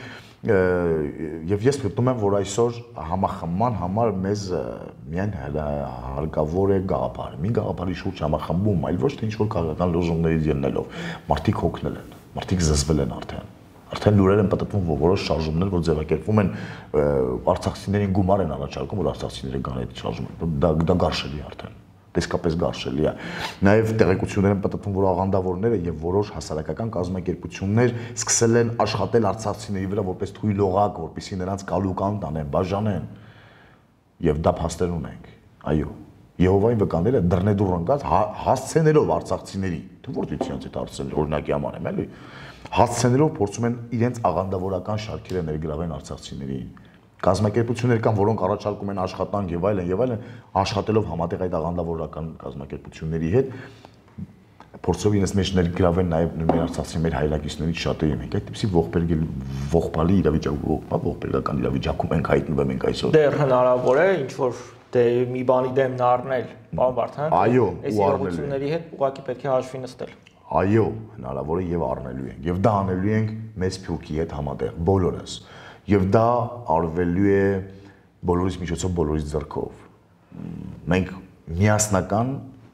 Եվ ես մտնում եմ, որ այսօր համախմբման համար մեզ միայն հարկավոր է գաղափարը։ Մի գաղափարի շուրջ համախմբում, այլ ոչ թե ինչ-որ քաղաքական լոզունգներից ելնելով։ Մարդիկ հոգնել են, մարդիկ զզվել են արդեն։ Արդեն լուրեր են պատտվում որոշ շարժումներ, որ ձևակերպվում են արցախցիներին գումար են առաջարկում, որ արցախցիները գան այդ շարժումը։ Դա դա գարշելի է արդեն։ Տեսկապես գարշելի է։ Նաև տեղեկություններ են պատտվում, որ աղանդավորները եւ որոշ հասարակական կազմակերպություններ սկսել են աշխատել արցախցիների վրա որպես թույլ օղակ, որպեսզի նրանց կալուկան տանեն, բաժանեն։ Եվ դա փաստեր ունենք։ Այո։ Եհովայի վկաները դռնեդուռ ընկած հասցենելով արցախցիների, թե որտեղից իրենց այդ հարցերը օրինակի համար եմ, էլի, հասցենելով փորձում են իրենց աղանդավորական շարքերը ներգրավեն արցախցիներին։ Կազմակերպություններ կան, որոնք առաջարկում են աշխատանք եւ այլն եւ այլն, աշխատելով համատեղ այդ աղանդավորական կազմակերպությունների հետ, փորձով իրենց մեջ ներգրավեն նաեւ մեր արցախցի մեր հայրենակիցներից շատերը մենք այդ տիպի ողբերգել ողբալի իրավիճակում, ողբերգական իրավիճակում ենք հայտնվում ենք այսօր։ Դեռ հնարավոր է ինչ որ դե մի բանի դեմ նառնել, պարոն Վարդանյան։ Այո, այս իրողությունների հետ ուղղակի պետք է հաշվի նստել։ Այո, հնարավոր է եւ առնելու ենք։ Եվ դա անելու ենք մեծ փյուրքի հետ համատեղ, բոլորս։ Եվ դա արվելու է բոլորիս միջոցով, բոլորիս ձեռքով։ Մենք միասնական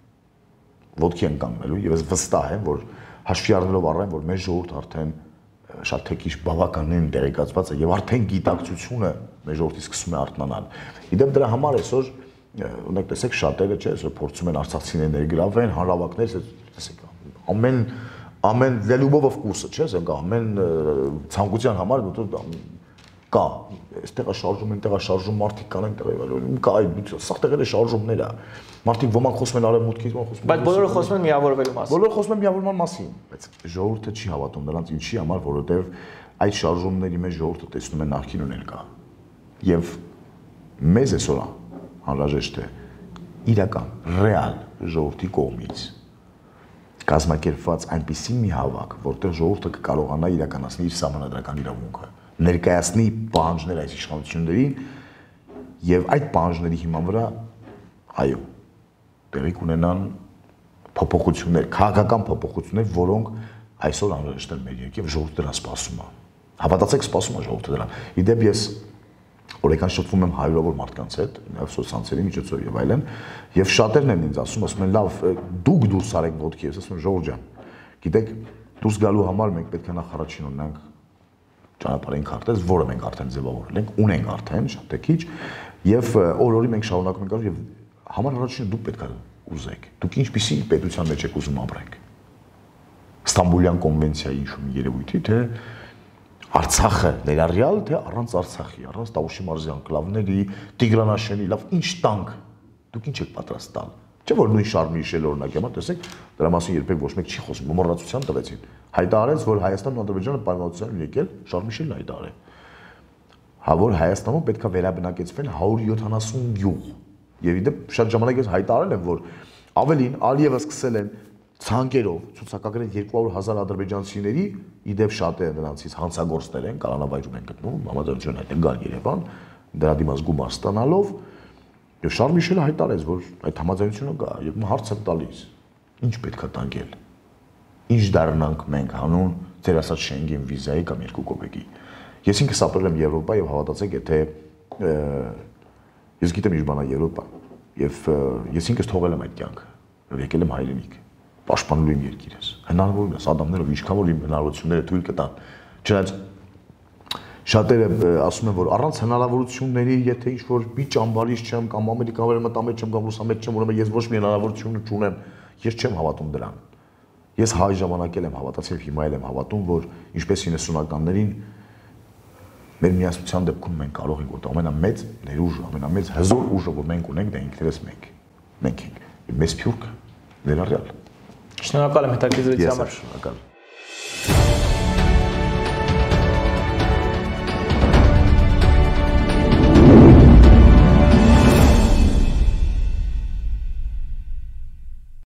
ոտքի ենք կանգնելու եւ ես վստահ եմ, որ հաշվի առնելով առայն, որ մեր ժողովուրդը արդեն շատ թեկիշ բավականին տեղեկացված է եւ արդեն գիտակցությունը մեր ժողովրդի սկսում է արթնանալ։ Իդեպ դրա համար այսօր ունեք տեսեք շատերը չէ, այսօր փորձում են արցախցիներ ներգրավել, հանրավակներ, տեսեք ամեն ամեն լելուբովով կուրսը չէ, ասենք ամեն ցանկության համար կա, այստեղ է շարժում, այնտեղ է շարժում, մարդիկ կան այնտեղ, կա այդ սաղ տեղերը շարժումներ է։ Մարդիկ ոմանք խոսում են արևմուտքից, ոմանք խոսում են։ Բայց բոլորը խոսում են միավորվելու մասին։ Բոլորը խոսում են միավորման մասին, բայց ժողովուրդը չի հավատում նրանց ինչի համար, որովհետև այդ շարժումների մեջ ժողովուրդը տեսնում է նախկին ու ներկա։ Եվ մեզ այսօր անհրաժեշտ է իրական, ռեալ ժողովրդի կողմից կազմակերպված այնպիսի մի հավաք, որտեղ ժողովուրդը կկարողանա իրականացնել իր սահմանադրական իրավունքը, ներկայացնի պահանջներ այս իշխանություններին եւ այդ պահանջների հիման վրա այո տեղի կունենան փոփոխություններ, քաղաքական փոփոխություններ, որոնք այսօր անհրաժեշտ են մեր երկրի ժողովուրդը դրան սպասում է։ Հավատացեք, սպասում է ժողովուրդը դրան։ Իդեպ ես օրեկան շփվում եմ հարյուրավոր մարդկանց հետ, նաև սոցցանցերի միջոցով եւ այլն, եւ շատերն են ինձ ասում, ասում են լավ, դուք դուրս արեք ոտքի, ես ասում եմ Ժողովուրդ ջան, գիտեք, դուրս գալու համար մենք պետք է նախ առաջին ունենանք ճանապարհային քարտեզ, որը մենք արդեն ձևավորել ենք, ունենք արդեն շատ է քիչ, եւ օր-օրի մենք շարունակում ենք եւ համար առաջինը դուք պետք է ուզեք։ Դուք ինչպիսի պետության մեջ եք ուզում ապրեք։ Ստամբուլյան կոնվենցիայի ինչ-որ երևույթի, թե Արցախը ներառյալ, թե առանց Արցախի, առանց Տավուշի մարզի անկլավների, Տիգրանաշենի, լավ, ինչ տանք, դուք ինչ եք պատրաստ տալ։ Չէ՞ որ նույն Շարլ Միշել օրինակ եմա, տեսեք, դրա մասին երբեք ոչ մեկ չի խոսում, մոռացության տվեցին։ Հայտարարեց, որ Հայաստանն ու Ադրբեջանը պայմանավորության են եկել, Շարլ Միշելն հայտարարել։ Հա որ Հայաստանում պետք է վերաբնակեցվեն հարյուր յոթանասուն գյուղ։ Եվ իդեպ շատ ժամանակ ես հայտարարել եմ, որ ավելին Ալիևը սկսել են ցանկերով ցուցակագրել երկու հարյուր հազար ադրբեջանցիների, իդեպ շատ է նրանցից հանցագործներ են, կանանավայրում են գտնվում, համաձայնություն այդ գալ Երևան, դրա դիմաց գումար ստանալով, եւ Շարլ Միշելը հայտարարեց, որ այդ համաձայնությունը կա, եւ հարց եմ տալիս. Ինչ պետք է տանկել։ Ինչ դառնանք մենք հանուն ձեր ասած Շենգեն վիզայի կամ երկու կոպեկի։ Ես ինքս ապրել եմ Եվրոպա եւ հավատացեք, եթե ես գիտեմ ինչ բան է Եվրոպա, եւ ես ինքս թողել եմ այդ կյանքը, եւ եկել եմ հայրենիք։ Պաշտպանելու իմ երկիրս։ Հնարավոր է Սադամներով ինչքան որ իմ հնարավորությունները թույլ կտան։ Չնայած շատերը ասում են, որ առանց հնարավորությունների, եթե ինչ-որ մի ճամբարից չեմ կամ ամերիկավերը մտամետ չեմ կամ ռուսամետ չեմ, ուրեմն ես ոչ մի հնարավորություն չունեմ, ես չեմ հավատում դրան։ Ես հայ ժամանակել եմ հավատացել, հիմա էլ եմ հավատում, որ ինչպես իննսունականներին մեր միասնության դեպքում մենք կարող ենք որտեղ ամենամեծ ներուժը, ամենամեծ հզոր ուժը, որ մենք ունենք, դա ինքներս մենք։ Մենք ենք։ Մեծ փյուրքը ներառյալ։ Շնորհակալ եմ հետաքրքրության համար։ Շնորհակալ։